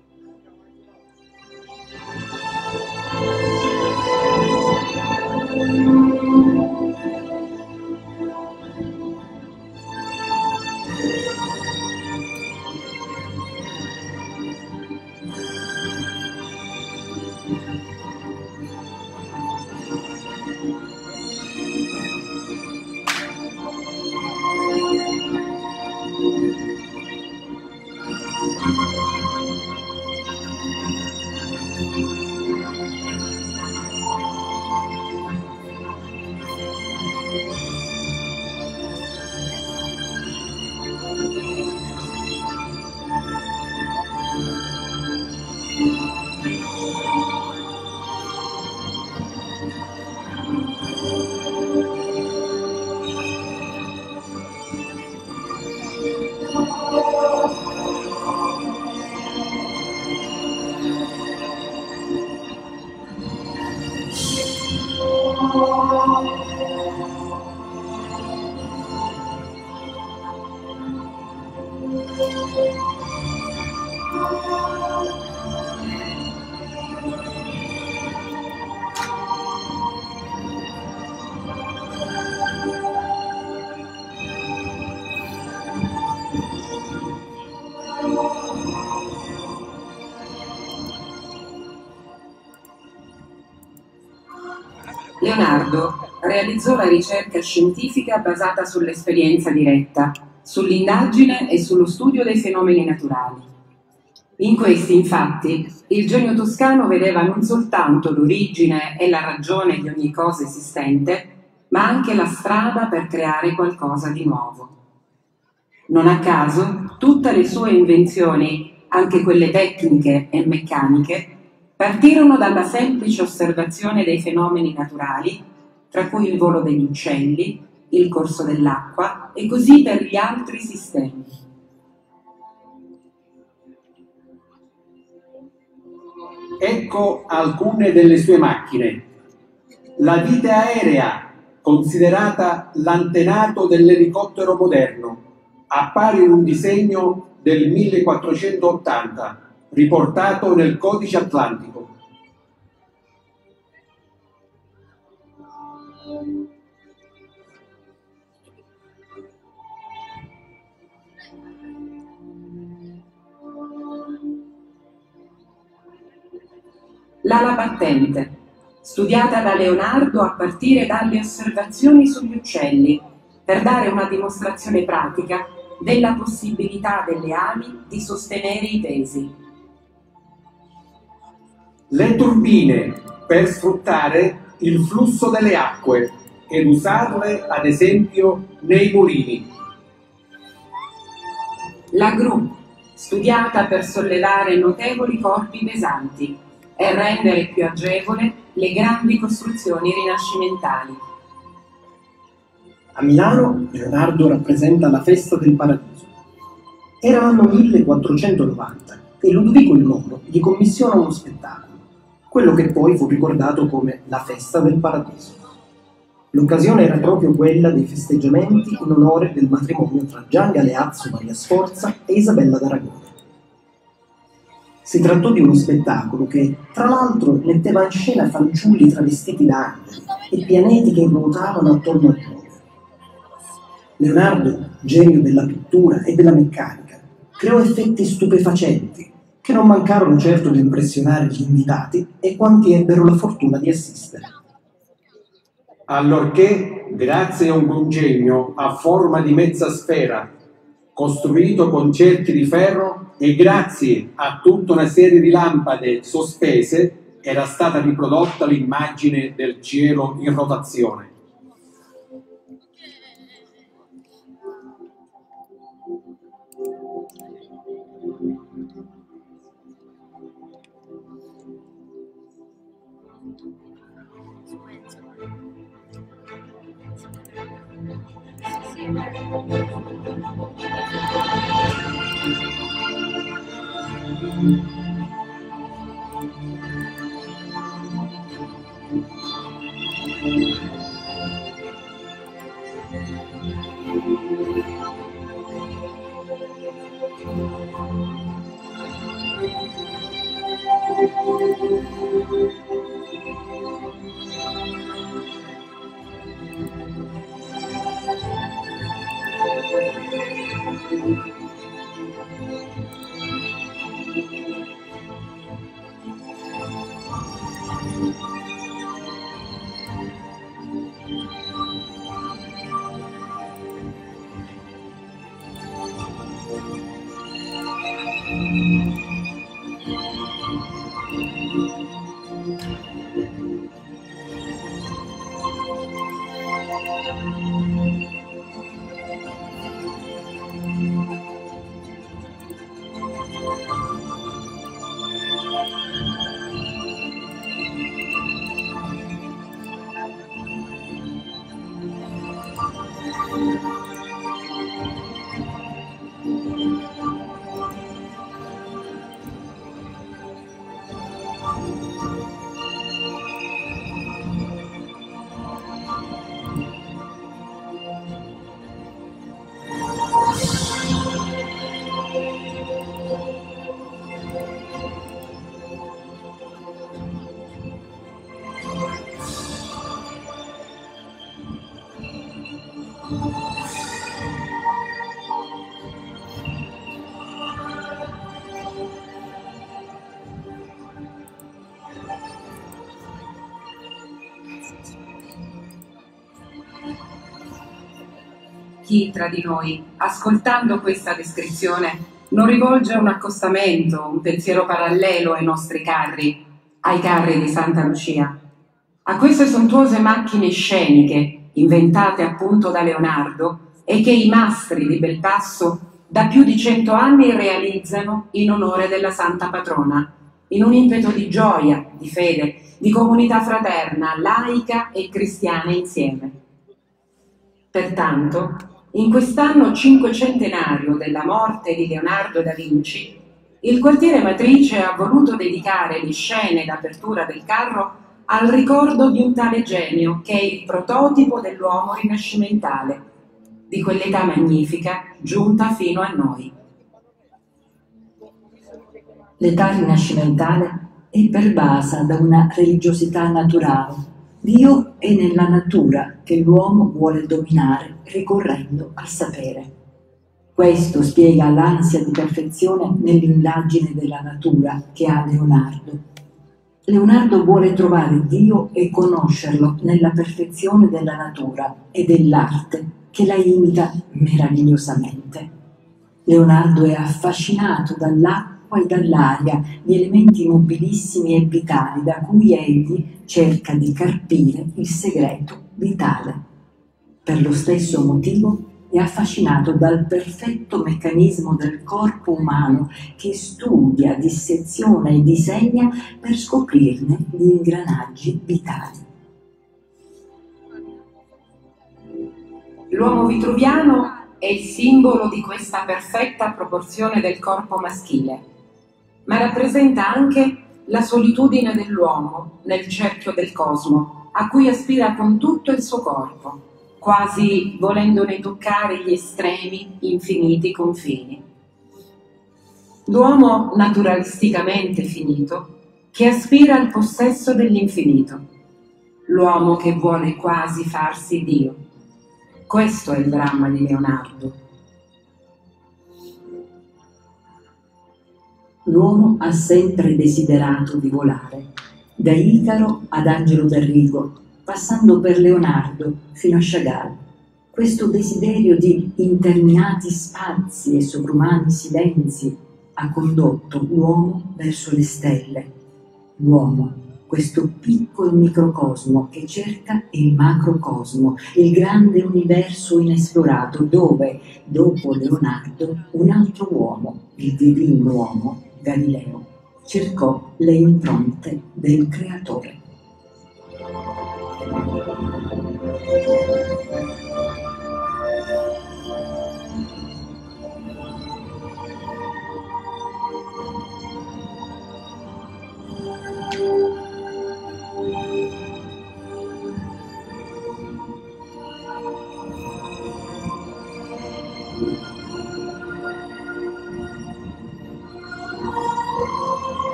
Leonardo realizzò la ricerca scientifica basata sull'esperienza diretta, sull'indagine e sullo studio dei fenomeni naturali. In questi, infatti, il genio toscano vedeva non soltanto l'origine e la ragione di ogni cosa esistente, ma anche la strada per creare qualcosa di nuovo. Non a caso, tutte le sue invenzioni, anche quelle tecniche e meccaniche, partirono dalla semplice osservazione dei fenomeni naturali, tra cui il volo degli uccelli, il corso dell'acqua e così per gli altri sistemi. Ecco alcune delle sue macchine. La vite aerea, considerata l'antenato dell'elicottero moderno, appare in un disegno del millequattrocentottanta, riportato nel Codice Atlantico. L'ala battente, studiata da Leonardo a partire dalle osservazioni sugli uccelli, per dare una dimostrazione pratica della possibilità delle ali di sostenere i pesi. Le turbine, per sfruttare il flusso delle acque ed usarle ad esempio nei mulini. La gru, studiata per sollevare notevoli corpi pesanti e rendere più agevole le grandi costruzioni rinascimentali. A Milano Leonardo rappresenta la Festa del Paradiso. Era l'anno millequattrocentonovanta e Ludovico il Nono gli commissiona uno spettacolo, quello che poi fu ricordato come la Festa del Paradiso. L'occasione era proprio quella dei festeggiamenti in onore del matrimonio tra Gian Galeazzo Maria Sforza e Isabella d'Aragona. Si trattò di uno spettacolo che, tra l'altro, metteva in scena fanciulli travestiti da angeli e pianeti che ruotavano attorno a loro. Leonardo, genio della pittura e della meccanica, creò effetti stupefacenti che non mancarono certo di impressionare gli invitati e quanti ebbero la fortuna di assistere. Allorché, grazie a un congegno a forma di mezza sfera, costruito con cerchi di ferro, e grazie a tutta una serie di lampade sospese, era stata riprodotta l'immagine del cielo in rotazione. Chi tra di noi, ascoltando questa descrizione, non rivolge un accostamento, un pensiero parallelo ai nostri carri, ai carri di Santa Lucia, a queste sontuose macchine sceniche inventate appunto da Leonardo e che i mastri di Belpasso da più di cento anni realizzano in onore della Santa Patrona, in un impeto di gioia, di fede, di comunità fraterna, laica e cristiana insieme. Pertanto, in quest'anno cinquecentenario della morte di Leonardo da Vinci, il quartiere Matrice ha voluto dedicare le scene d'apertura del carro al ricordo di un tale genio che è il prototipo dell'uomo rinascimentale, di quell'età magnifica giunta fino a noi. L'età rinascimentale è pervasa da una religiosità naturale. Dio è nella natura che l'uomo vuole dominare ricorrendo al sapere. Questo spiega l'ansia di perfezione nell'indagine della natura che ha Leonardo. Leonardo vuole trovare Dio e conoscerlo nella perfezione della natura e dell'arte che la imita meravigliosamente. Leonardo è affascinato dall'acqua e dall'aria, gli elementi mobilissimi e vitali da cui egli cerca di carpire il segreto vitale. Per lo stesso motivo è affascinato dal perfetto meccanismo del corpo umano che studia, disseziona e disegna per scoprirne gli ingranaggi vitali. L'uomo vitruviano è il simbolo di questa perfetta proporzione del corpo maschile, ma rappresenta anche la solitudine dell'uomo nel cerchio del cosmo, a cui aspira con tutto il suo corpo, quasi volendone toccare gli estremi, infiniti confini. L'uomo naturalisticamente finito, che aspira al possesso dell'infinito, l'uomo che vuole quasi farsi Dio. Questo è il dramma di Leonardo. L'uomo ha sempre desiderato di volare, da Icaro ad Angelo d'Arrigo, passando per Leonardo fino a Chagall. Questo desiderio di interminati spazi e sovrumani silenzi ha condotto l'uomo verso le stelle. L'uomo, questo piccolo microcosmo che cerca il macrocosmo, il grande universo inesplorato, dove, dopo Leonardo, un altro uomo, il divino uomo, Galileo, cercò le impronte del creatore.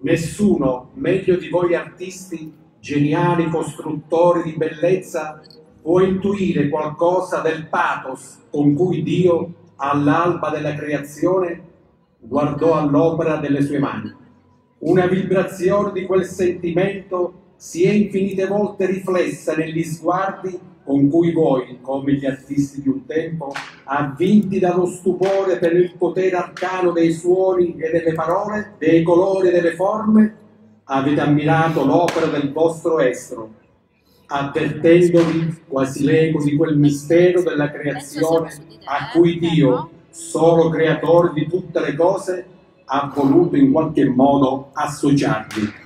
Nessuno meglio di voi artisti, geniali costruttori di bellezza, può intuire qualcosa del pathos con cui Dio, all'alba della creazione, guardò all'opera delle sue mani. Una vibrazione di quel sentimento si è infinite volte riflessa negli sguardi con cui voi, come gli artisti di un tempo, avvinti dallo stupore per il potere arcano dei suoni e delle parole, dei colori e delle forme, avete ammirato l'opera del vostro estro, avvertendovi quasi l'eco di quel mistero della creazione a cui Dio, solo creatore di tutte le cose, ha voluto in qualche modo associarvi.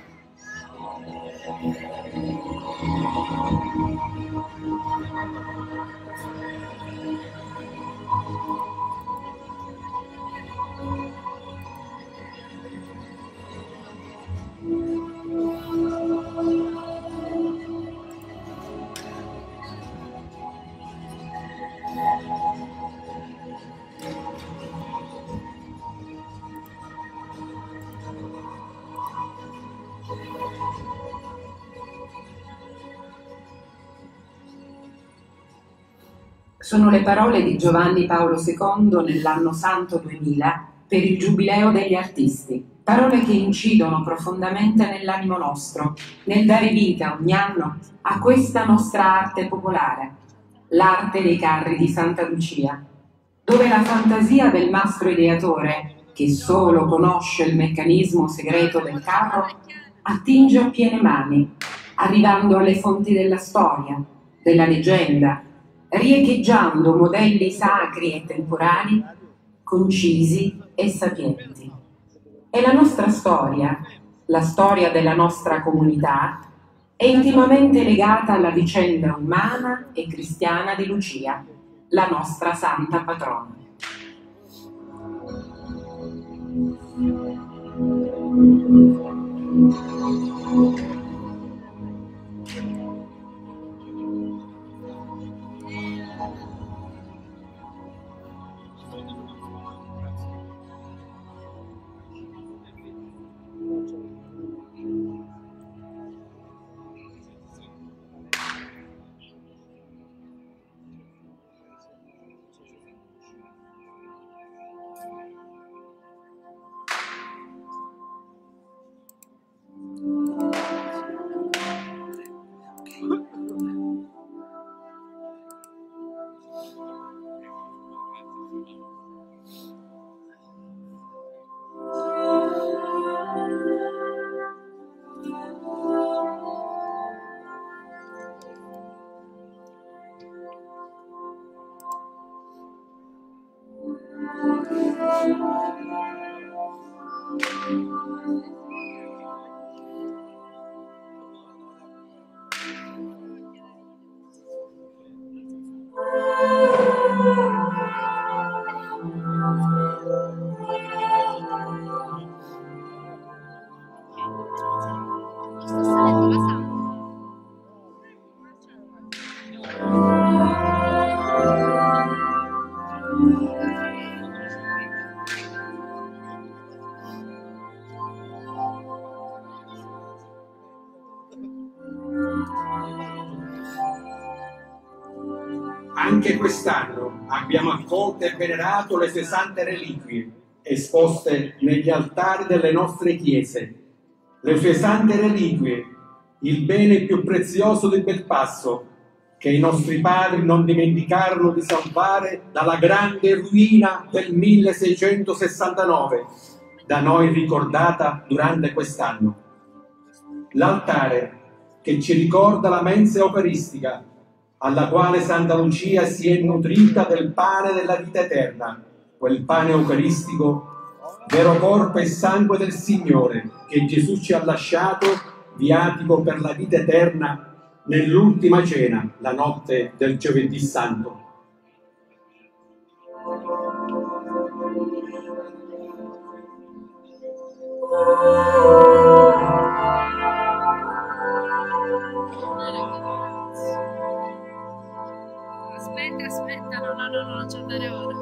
Sono le parole di Giovanni Paolo secondo nell'anno santo duemila per il Giubileo degli artisti. Parole che incidono profondamente nell'animo nostro, nel dare vita ogni anno a questa nostra arte popolare, l'arte dei carri di Santa Lucia, dove la fantasia del mastro ideatore, che solo conosce il meccanismo segreto del carro, attinge a piene mani, arrivando alle fonti della storia, della leggenda, riecheggiando modelli sacri e temporali, concisi e sapienti. E la nostra storia, la storia della nostra comunità, è intimamente legata alla vicenda umana e cristiana di Lucia, la nostra santa patrona. Anche quest'anno abbiamo accolto e venerato le sue sante reliquie, esposte negli altari delle nostre chiese. Le sue sante reliquie, il bene più prezioso di Belpasso, che i nostri padri non dimenticarono di salvare dalla grande ruina del milleseicentosessantanove, da noi ricordata durante quest'anno. L'altare che ci ricorda la mensa eucaristica, alla quale Santa Lucia si è nutrita del pane della vita eterna, quel pane eucaristico, vero corpo e sangue del Signore, che Gesù ci ha lasciato, viatico per la vita eterna, nell'ultima cena, la notte del Giovedì Santo. Aspetta, aspetta, no, no, no, no, non c'è andare ora.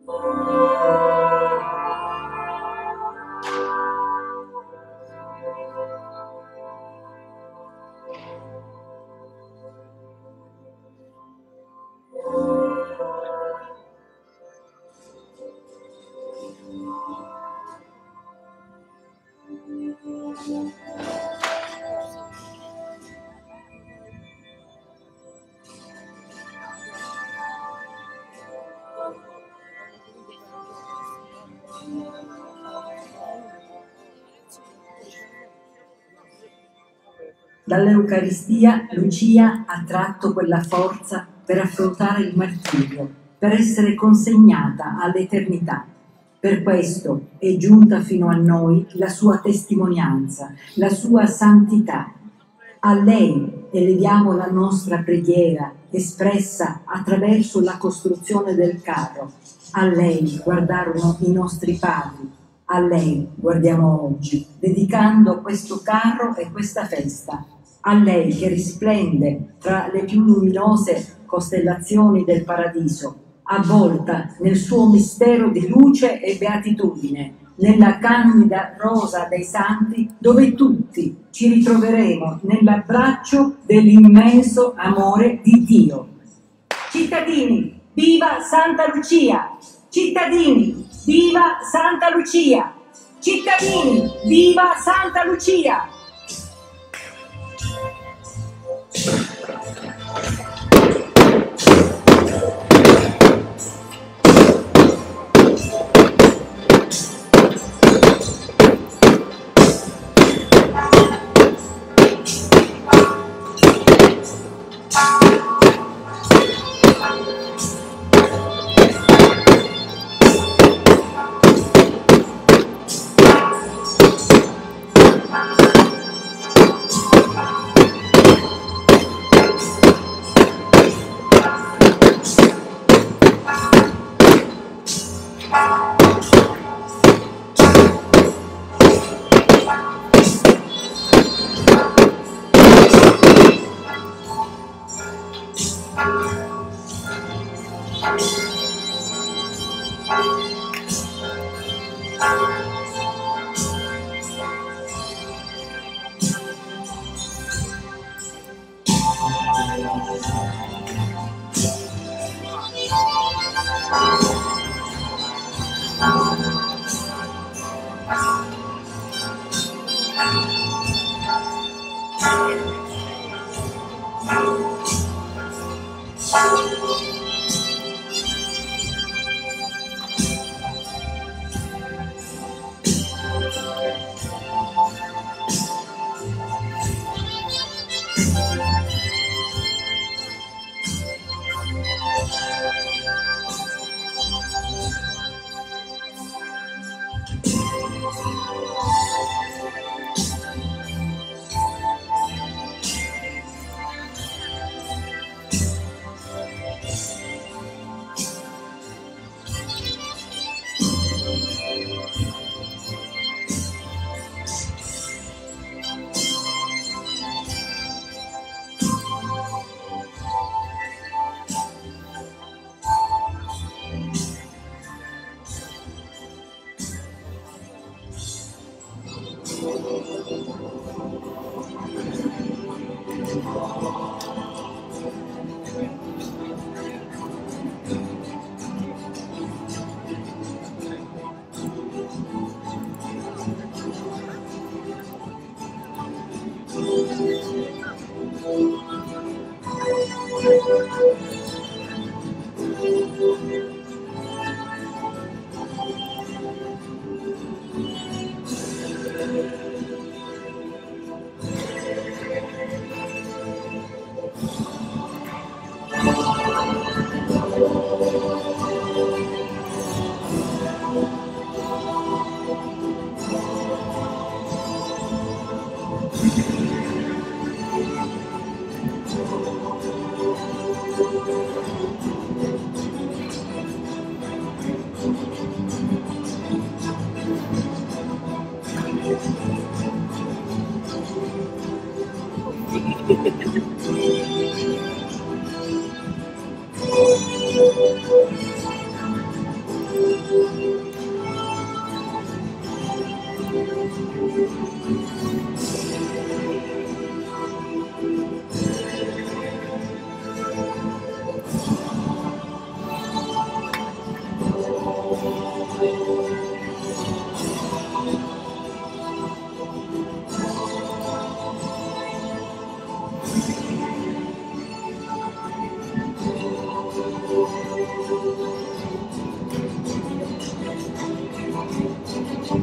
Dall'Eucaristia Lucia ha tratto quella forza per affrontare il martirio, per essere consegnata all'eternità. Per questo è giunta fino a noi la sua testimonianza, la sua santità. A lei eleviamo la nostra preghiera espressa attraverso la costruzione del carro. A lei guardarono i nostri padri. A lei guardiamo oggi, dedicando questo carro e questa festa. A lei che risplende tra le più luminose costellazioni del paradiso, avvolta nel suo mistero di luce e beatitudine, nella candida rosa dei santi, dove tutti ci ritroveremo nell'abbraccio dell'immenso amore di Dio. Cittadini, viva Santa Lucia! Cittadini, viva Santa Lucia! Cittadini, viva Santa Lucia!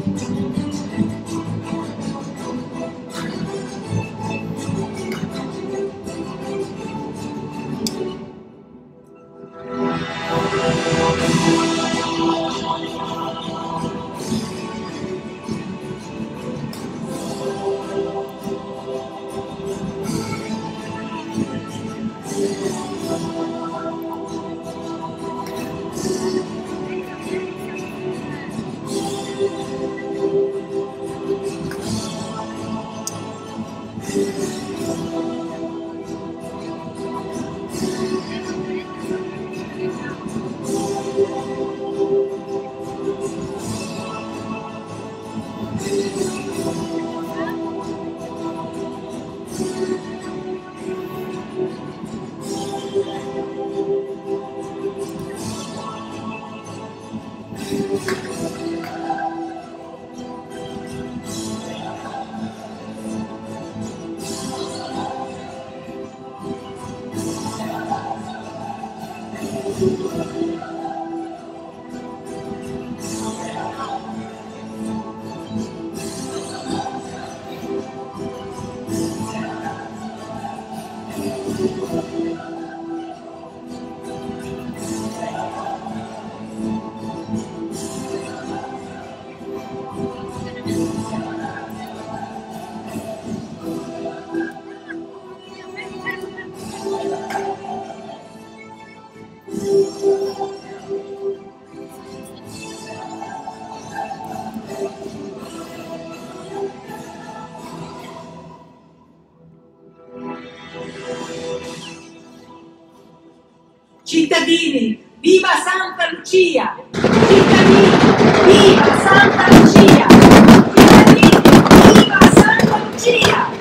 Cittadini, viva Santa Lucia! Cittadini, viva Santa Lucia! Cittadini, viva Santa Lucia!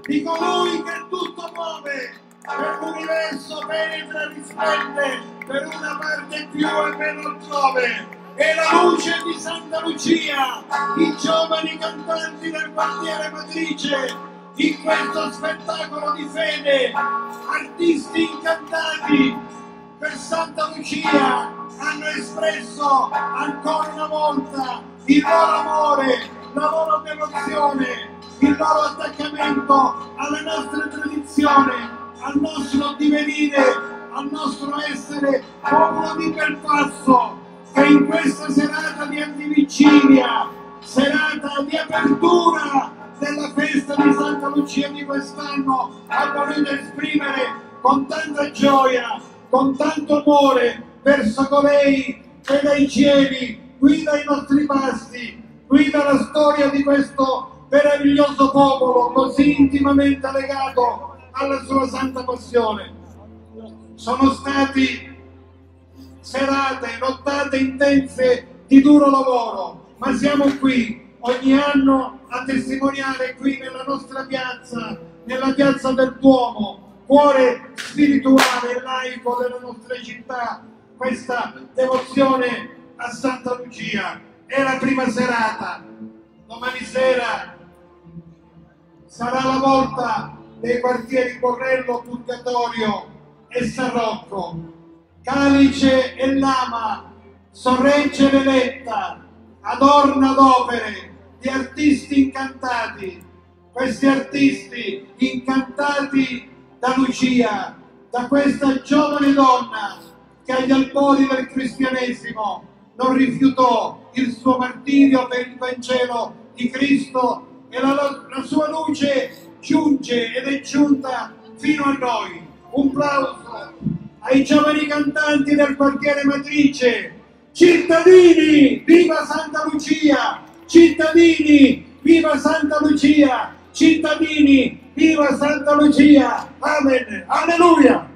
di colui che tutto muove, per l'universo penetra e risplende, per una parte più e meno altrove. È la luce di Santa Lucia, i giovani cantanti del quartiere Matrice, in questo spettacolo di fede, artisti incantati per Santa Lucia hanno espresso ancora una volta il loro amore, la loro devozione, il loro attaccamento alle nostre tradizioni, al nostro divenire, al nostro essere popolo di Belpasso, che in questa serata di antivigilia, serata di apertura della festa di Santa Lucia di quest'anno, ha voluto esprimere con tanta gioia, con tanto amore verso colei che dai cieli guida i nostri passi, guida la storia di questo meraviglioso popolo così intimamente legato alla sua santa passione. Sono stati serate, nottate intense di duro lavoro, ma siamo qui ogni anno a testimoniare qui nella nostra piazza, nella piazza del Duomo, cuore spirituale e laico della nostra città, questa devozione a Santa Lucia. È la prima serata, domani sera sarà la volta dei quartieri Borrello, Purgatorio e San Rocco. Calice e Lama, sorregge l'eletta, adorna d'opere di artisti incantati. Questi artisti incantati da Lucia, da questa giovane donna che agli albori del cristianesimo non rifiutò il suo martirio per il Vangelo di Cristo, e la, la sua luce giunge ed è giunta fino a noi. Un plauso ai giovani cantanti del quartiere Matrice. Cittadini, viva Santa Lucia! Cittadini, viva Santa Lucia! Cittadini, viva Santa Lucia! Amen! Alleluia!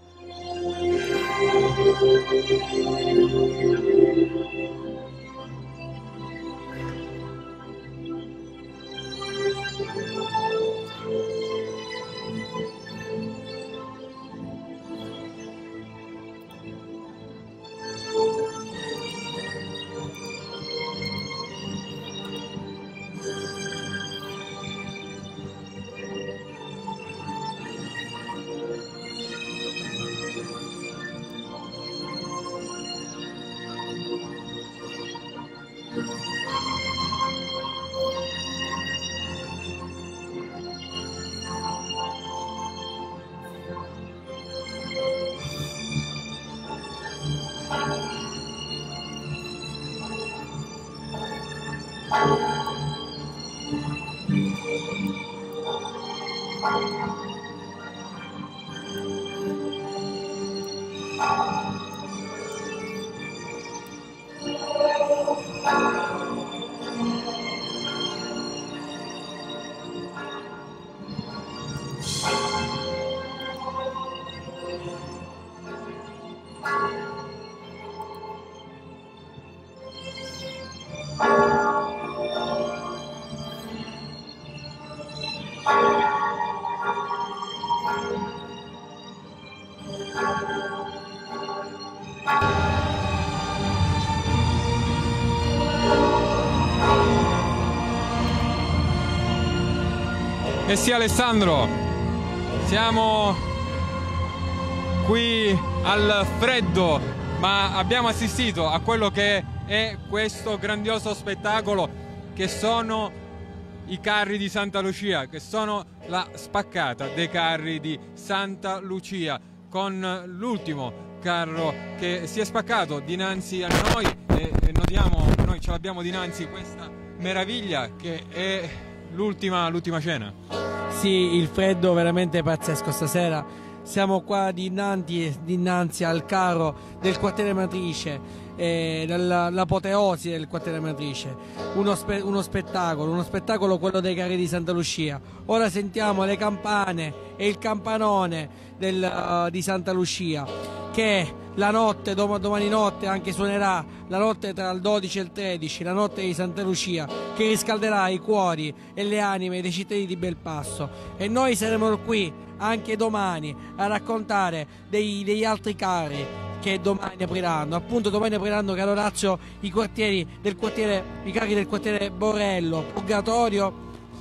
Eh sì, Alessandro, siamo qui al freddo, ma abbiamo assistito a quello che è questo grandioso spettacolo che sono i carri di Santa Lucia, che sono la spaccata dei carri di Santa Lucia, con l'ultimo carro che si è spaccato dinanzi a noi e, e notiamo, noi ce l'abbiamo dinanzi, questa meraviglia che è l'ultima l'ultima cena. Sì, il freddo veramente pazzesco stasera. Siamo qua dinanzi, dinanzi al carro del quartiere Matrice, eh, l'apoteosi del quartiere Matrice, uno, spe, uno spettacolo, uno spettacolo quello dei carri di Santa Lucia. Ora sentiamo le campane e il campanone del, uh, di Santa Lucia che la notte, dom- domani notte anche suonerà la notte tra il dodici e il tredici, la notte di Santa Lucia, che riscalderà i cuori e le anime dei cittadini di Belpasso, e noi saremo qui anche domani a raccontare dei- degli altri carri che domani apriranno. Appunto domani apriranno, caro Orazio, i quartieri del quartiere, i carri del quartiere Borello, Purgatorio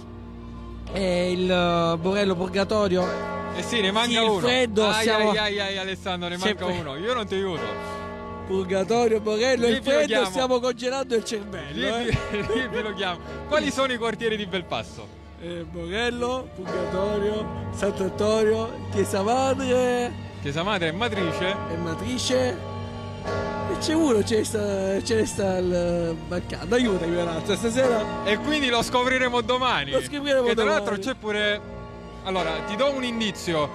e il uh, Borello Purgatorio. Eh sì, ne manca Sì, il uno. freddo, ai, siamo- ai, ai, ai, Alessandro, ne manca Sempre- uno. Io non ti aiuto. Purgatorio, Borello, il Riempilo freddo, chiamo. stiamo congelando il cervello. eh. Riempi- riempilo chiamo. Quali sono i quartieri di Belpasso? Eh, Borello, Purgatorio, Sant'Antonio, Chiesa Madre Chiesa Madre e Matrice. e Matrice. E c'è uno, c'è sta, c'è sta il Baccano. Aiutami Orazio, stasera. E quindi lo scopriremo domani. Lo scopriremo Che tra domani. l'altro c'è pure. Allora, ti do un indizio.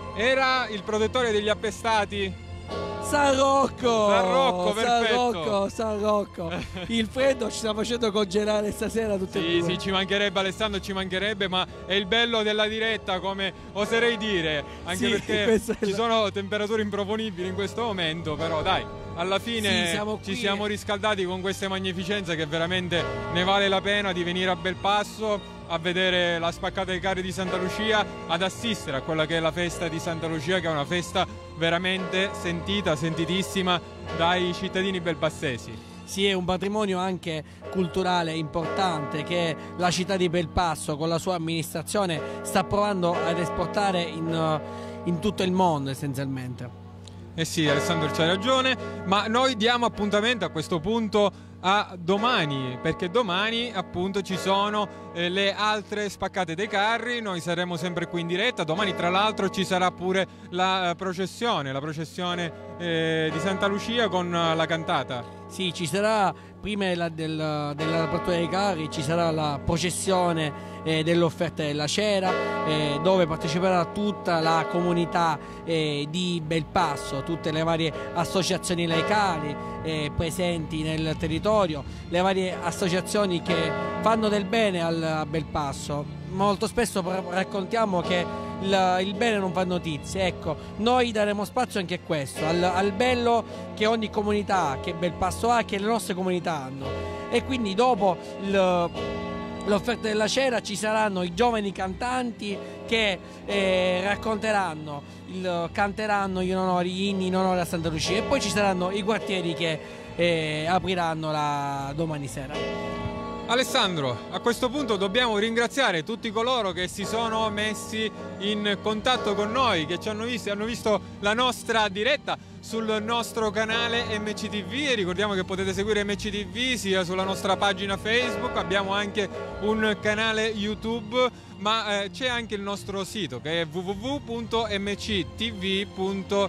Era il protettore degli appestati? San Rocco! San Rocco, San perfetto. Rocco, San Rocco. Il freddo ci sta facendo congelare stasera tutte Sì, e due. sì, ci mancherebbe Alessandro, ci mancherebbe, ma è il bello della diretta, come oserei dire, anche Sì, perché questa è ci la- sono temperature improponibili in questo momento, però dai, alla fine Sì, siamo ci qui. siamo riscaldati con queste magnificenze che veramente ne vale la pena di venire a Belpasso a vedere la spaccata dei carri di Santa Lucia, ad assistere a quella che è la festa di Santa Lucia, che è una festa veramente sentita, sentitissima dai cittadini belpassesi. Sì, è un patrimonio anche culturale importante che la città di Belpasso con la sua amministrazione sta provando ad esportare in, uh, in tutto il mondo essenzialmente. Eh sì, Alessandro c'hai ragione, ma noi diamo appuntamento a questo punto a domani, perché domani appunto ci sono eh, le altre spaccate dei carri, noi saremo sempre qui in diretta, domani tra l'altro ci sarà pure la eh, processione, la processione eh, di Santa Lucia con eh, la cantata. Sì, ci sarà, prima della, del- dell'apertura dei carri, ci sarà la processione eh, dell'offerta della cera, eh, dove parteciperà tutta la comunità eh, di Belpasso, tutte le varie associazioni laicali eh, presenti nel territorio, le varie associazioni che fanno del bene al, a Belpasso. Molto spesso pra- raccontiamo che il, il bene non fa notizie, ecco, noi daremo spazio anche a questo, al, al bello che ogni comunità, che Belpasso ha, che le nostre comunità hanno. E quindi dopo il- l'offerta della cera ci saranno i giovani cantanti che eh, racconteranno, il- canteranno gli, onori, gli inni in onore a Santa Lucia, e poi ci saranno i quartieri che eh, apriranno la domani sera. Alessandro, a questo punto dobbiamo ringraziare tutti coloro che si sono messi in contatto con noi, che ci hanno visto, hanno visto la nostra diretta sul nostro canale M C T V, e ricordiamo che potete seguire M C T V sia sulla nostra pagina Facebook, abbiamo anche un canale YouTube, ma eh, c'è anche il nostro sito che è w w w punto m c t v punto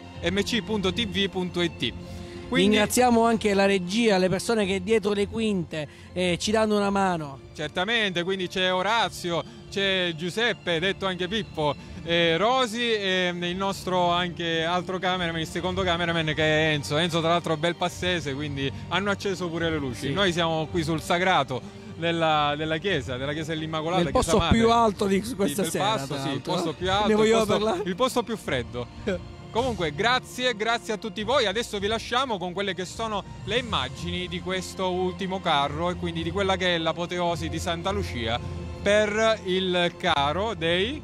t v punto i t. Quindi, Ringraziamo anche la regia, le persone che dietro le quinte eh, ci danno una mano. certamente, quindi c'è Orazio, c'è Giuseppe, detto anche Pippo, eh, Rosi e il nostro anche altro cameraman, il secondo cameraman, che è Enzo. Enzo tra l'altro è belpassese, quindi hanno acceso pure le luci. Sì. Noi siamo qui sul sagrato della, della chiesa, della chiesa dell'Immacolata, Nel chiesa posto madre più alto di questa di sera, Belpasso, tra sì, il l'altro. posto più Ne alto, il vogliamo posto, parlare? il posto più freddo. Comunque grazie, grazie a tutti voi. Adesso vi lasciamo con quelle che sono le immagini di questo ultimo carro, e quindi di quella che è l'apoteosi di Santa Lucia per il caro dei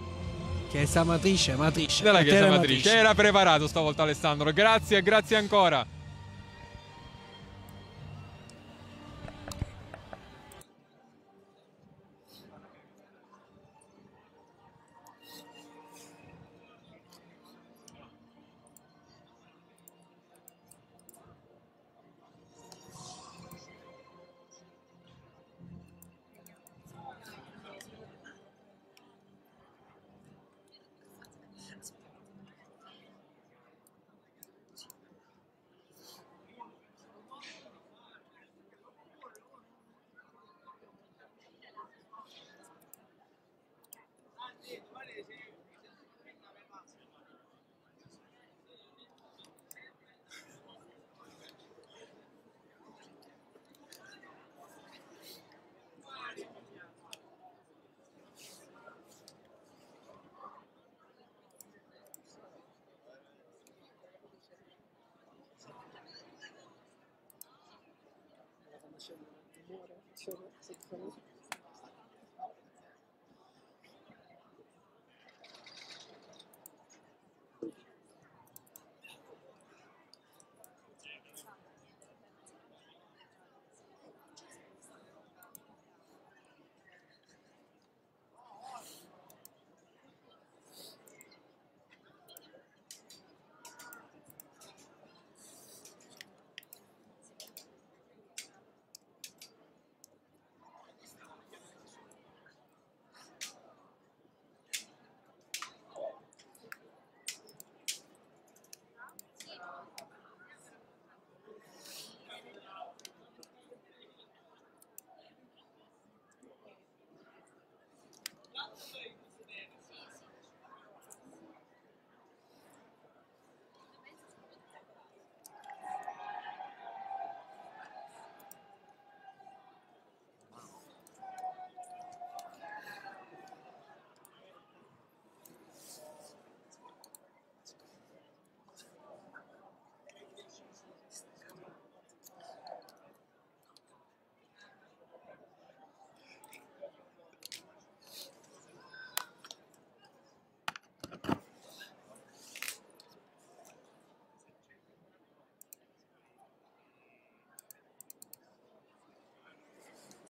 Chiesa Matrice, Matrice. della chiesa Terra matrice. Era preparato stavolta Alessandro. Grazie, grazie ancora. accendere, amore, accendere,